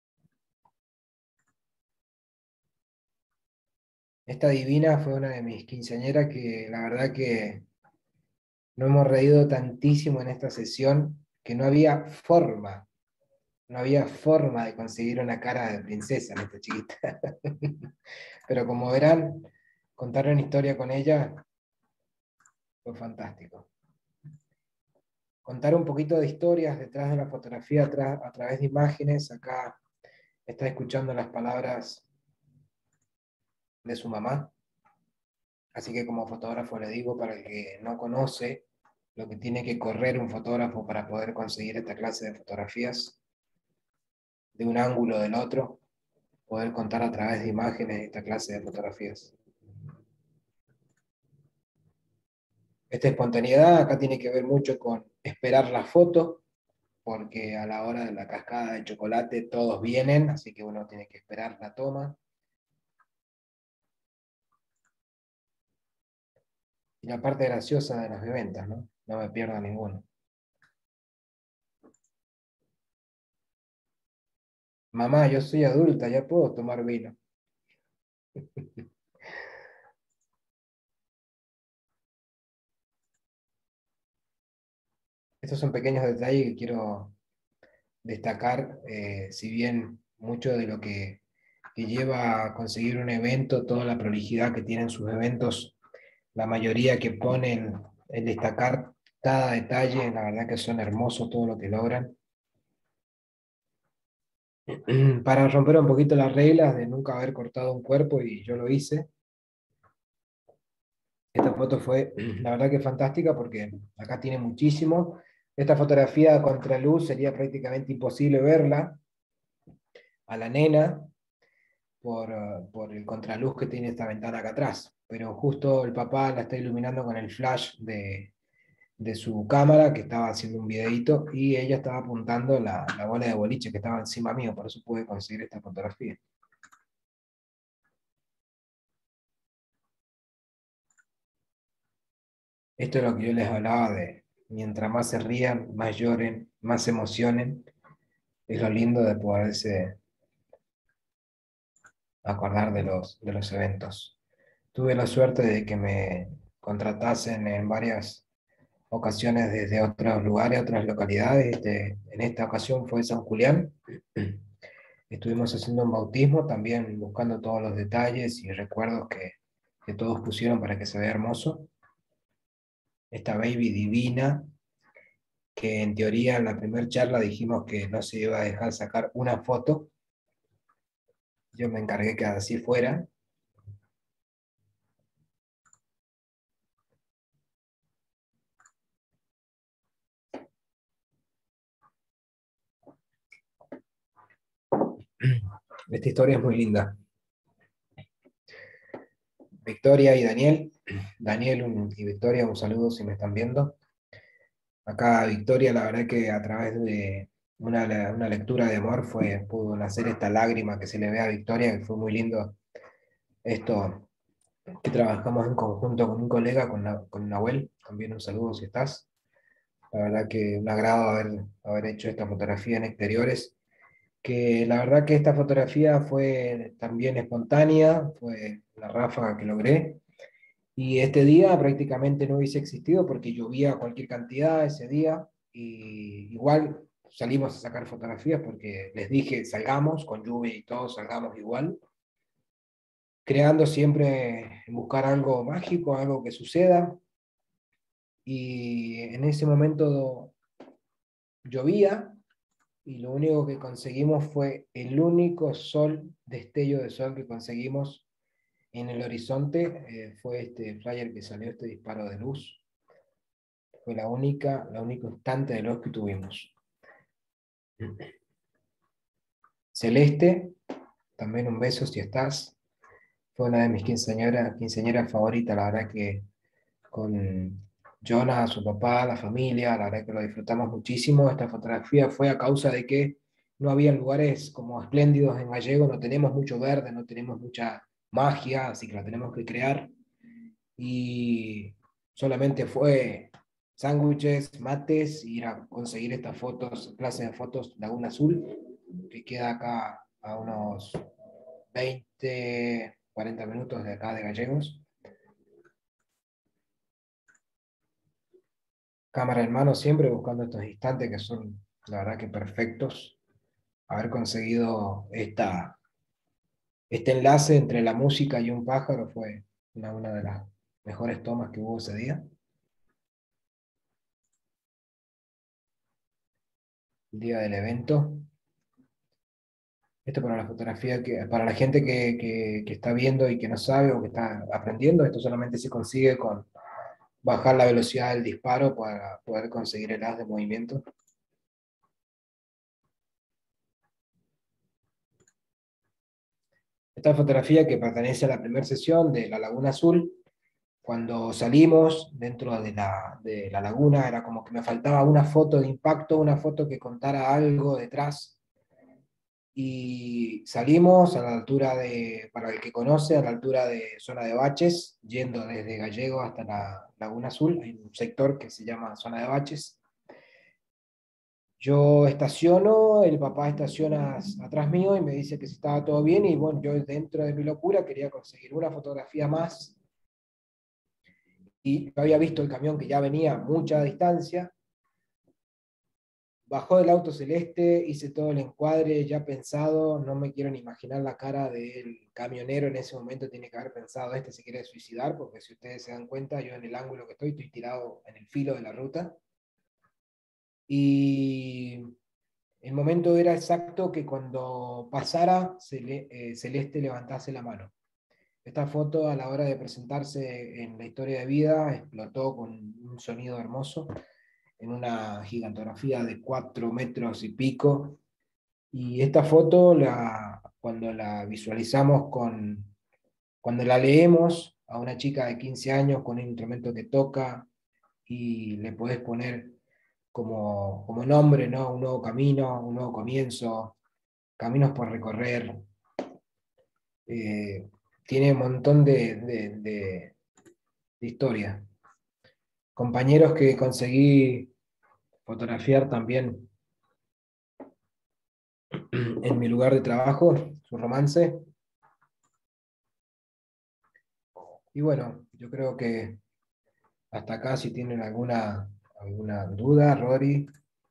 Esta divina fue una de mis quinceañeras que la verdad que nos hemos reído tantísimo en esta sesión que no había forma de conseguir una cara de princesa en esta chiquita. Pero como verán, contar una historia con ella fue fantástico. Contar un poquito de historias detrás de la fotografía, a través de imágenes. Acá está escuchando las palabras de su mamá. Así que como fotógrafo le digo, para el que no conoce lo que tiene que correr un fotógrafo para poder conseguir esta clase de fotografías, de un ángulo o del otro, poder contar a través de imágenes esta clase de fotografías. Esta espontaneidad acá tiene que ver mucho con esperar la foto, porque a la hora de la cascada de chocolate todos vienen, así que uno tiene que esperar la toma. Y la parte graciosa de las viventas, ¿no? No me pierdo ninguno. Mamá, yo soy adulta, ya puedo tomar vino. Estos son pequeños detalles que quiero destacar, si bien mucho de lo que lleva a conseguir un evento, toda la prolijidad que tienen sus eventos, la mayoría que ponen en destacar cada detalle, la verdad que son hermosos todo lo que logran. Para romper un poquito las reglas de nunca haber cortado un cuerpo, y yo lo hice. Esta foto fue, la verdad que fantástica, porque acá tiene muchísimo. Esta fotografía a contraluz sería prácticamente imposible verla a la nena por el contraluz que tiene esta ventana acá atrás. Pero justo el papá la está iluminando con el flash de su cámara, que estaba haciendo un videito, y ella estaba apuntando la bola de boliche que estaba encima mío, por eso pude conseguir esta fotografía. Esto es lo que yo les hablaba de, mientras más se rían, más lloren, más se emocionen, es lo lindo de poderse acordar de los eventos. Tuve la suerte de que me contratasen en varias ocasiones desde otros lugares, otras localidades. En esta ocasión fue San Julián. Estuvimos haciendo un bautismo, también buscando todos los detalles y recuerdos que todos pusieron para que se vea hermoso. Esta baby divina, que en teoría en la primera charla dijimos que no se iba a dejar sacar una foto. Yo me encargué que así fuera. Esta historia es muy linda. Victoria y Daniel. Daniel y Victoria, un saludo si me están viendo. Acá Victoria, la verdad que a través de una lectura de amor pudo nacer esta lágrima que se le ve a Victoria, que fue muy lindo esto que trabajamos en conjunto con un colega, con Nahuel. También un saludo si estás. La verdad que un agrado haber hecho esta fotografía en exteriores, que la verdad que esta fotografía fue también espontánea, fue la ráfaga que logré, y este día prácticamente no hubiese existido porque llovía cualquier cantidad ese día, y igual salimos a sacar fotografías porque les dije salgamos, con lluvia y todo, salgamos igual. creando siempre en buscar algo mágico, algo que suceda. Y en ese momento llovía y lo único que conseguimos fue el único sol, destello de sol que conseguimos en el horizonte, fue este flyer que salió, este disparo de luz. Fue la único instante de luz que tuvimos. Celeste, también un beso si estás. Fue una de mis quinceañeras favoritas, la verdad que con Jonah, su papá, la familia, la verdad que lo disfrutamos muchísimo. Esta fotografía fue a causa de que no había lugares como espléndidos en Gallego, no tenemos mucho verde, no tenemos mucha magia, así que la tenemos que crear. Y solamente fue sándwiches, mates, ir a conseguir estas fotos, clase de fotos Laguna Azul, que queda acá a unos 20, 40 minutos de acá de Gallegos. Cámara en mano siempre buscando estos instantes que son la verdad que perfectos. Haber conseguido este enlace entre la música y un pájaro fue una de las mejores tomas que hubo ese día. El día del evento. Esto para la fotografía, para la gente que está viendo y que no sabe o que está aprendiendo, esto solamente se consigue con bajar la velocidad del disparo para poder conseguir el haz de movimiento. Esta fotografía que pertenece a la primera sesión de la Laguna Azul, cuando salimos dentro de la laguna, era como que me faltaba una foto de impacto, una foto que contara algo detrás. Y salimos a la altura para el que conoce, a la altura de Zona de Baches, yendo desde Gallego hasta la Laguna Azul. Hay un sector que se llama Zona de Baches. Yo estaciono, el papá estaciona atrás mío y me dice que si estaba todo bien, y bueno, yo dentro de mi locura quería conseguir una fotografía más, y yo había visto el camión que ya venía a mucha distancia. Bajó del auto Celeste, hice todo el encuadre ya pensado, no me quiero ni imaginar la cara del camionero en ese momento, tiene que haber pensado, este se quiere suicidar, porque si ustedes se dan cuenta, yo en el ángulo que estoy tirado en el filo de la ruta. Y el momento era exacto que cuando pasara, Celeste levantase la mano. Esta foto a la hora de presentarse en la historia de vida explotó con un sonido hermoso, en una gigantografía de 4 metros y pico. Y esta foto, cuando la visualizamos, cuando la leemos a una chica de 15 años con un instrumento que toca, y le podés poner como nombre, ¿no? Un nuevo camino, un nuevo comienzo, caminos por recorrer. Tiene un montón de historia. Compañeros que conseguí fotografiar también en mi lugar de trabajo, su romance. Y bueno, yo creo que hasta acá, si tienen alguna duda, Rory.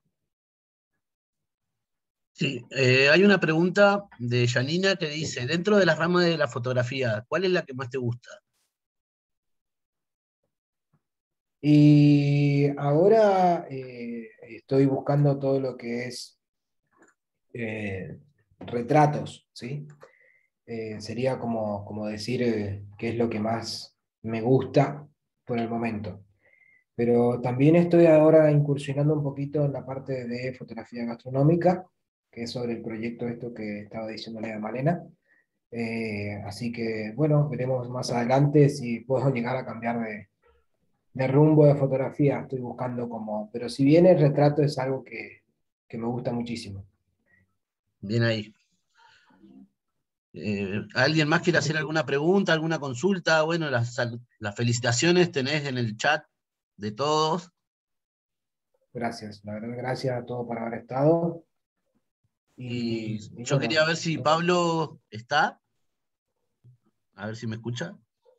Sí, hay una pregunta de Janina que dice, dentro de las ramas de la fotografía, ¿cuál es la que más te gusta? Y ahora estoy buscando todo lo que es retratos, ¿sí? Sería como decir qué es lo que más me gusta por el momento. Pero también estoy ahora incursionando un poquito en la parte de fotografía gastronómica, que es sobre el proyecto esto que estaba diciéndole a Malena. Así que, bueno, veremos más adelante si puedo llegar a cambiar de rumbo de fotografía. Estoy buscando pero si bien el retrato es algo que me gusta muchísimo. Bien ahí. ¿Alguien más quiere hacer alguna pregunta, alguna consulta? Bueno, las felicitaciones tenés en el chat de todos. Gracias, la verdad, gracias a todos por haber estado. Y yo bueno, quería ver si Pablo está. A ver si me escucha.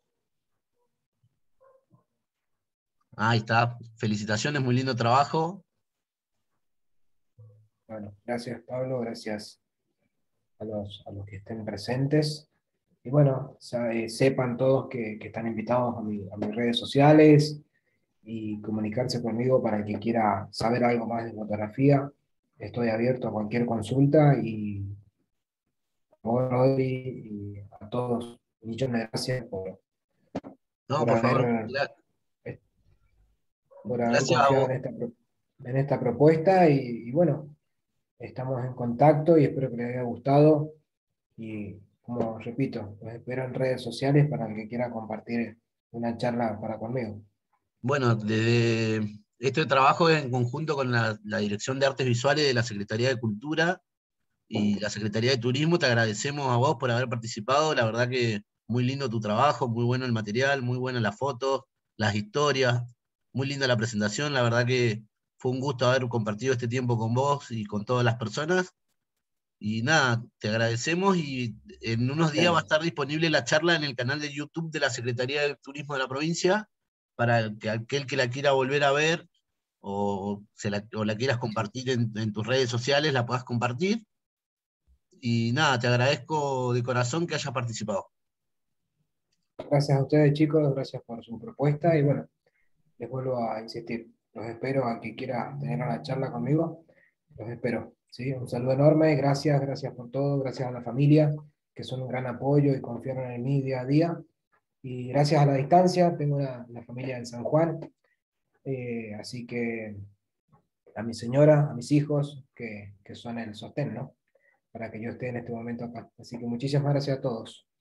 Ahí está. Felicitaciones, muy lindo trabajo. bueno, gracias Pablo, gracias a los que estén presentes. bueno, sepan todos que están invitados a mis redes sociales y comunicarse conmigo para el que quiera saber algo más de fotografía. Estoy abierto a cualquier consulta y y a todos, millones de gracias No, por por favor, haber, por haber gracias a confiado vos. en esta propuesta y bueno, estamos en contacto y espero que les haya gustado y como repito, los espero en redes sociales para el que quiera compartir una charla para conmigo. Bueno, desde este trabajo en conjunto con la Dirección de Artes Visuales de la Secretaría de Cultura y la Secretaría de Turismo, te agradecemos a vos por haber participado. La verdad que muy lindo tu trabajo, muy bueno el material, muy buenas las fotos, las historias, muy linda la presentación. La verdad que fue un gusto haber compartido este tiempo con vos y con todas las personas. Y nada, te agradecemos y en unos días va a estar disponible la charla en el canal de YouTube de la Secretaría de Turismo de la provincia para que aquel que la quiera volver a ver o la quieras compartir en tus redes sociales, la puedas compartir. Y nada, te agradezco de corazón que hayas participado. Gracias a ustedes chicos, gracias por su propuesta y bueno, les vuelvo a insistir, los espero a que quiera tener una charla conmigo, los espero. ¿Sí? Un saludo enorme, gracias, gracias por todo, gracias a la familia, que son un gran apoyo y confiaron en mí día a día. Y gracias a la distancia, tengo una familia en San Juan, así que a mi señora, a mis hijos, que son el sostén, ¿no? Para que yo esté en este momento acá. Así que muchísimas gracias a todos.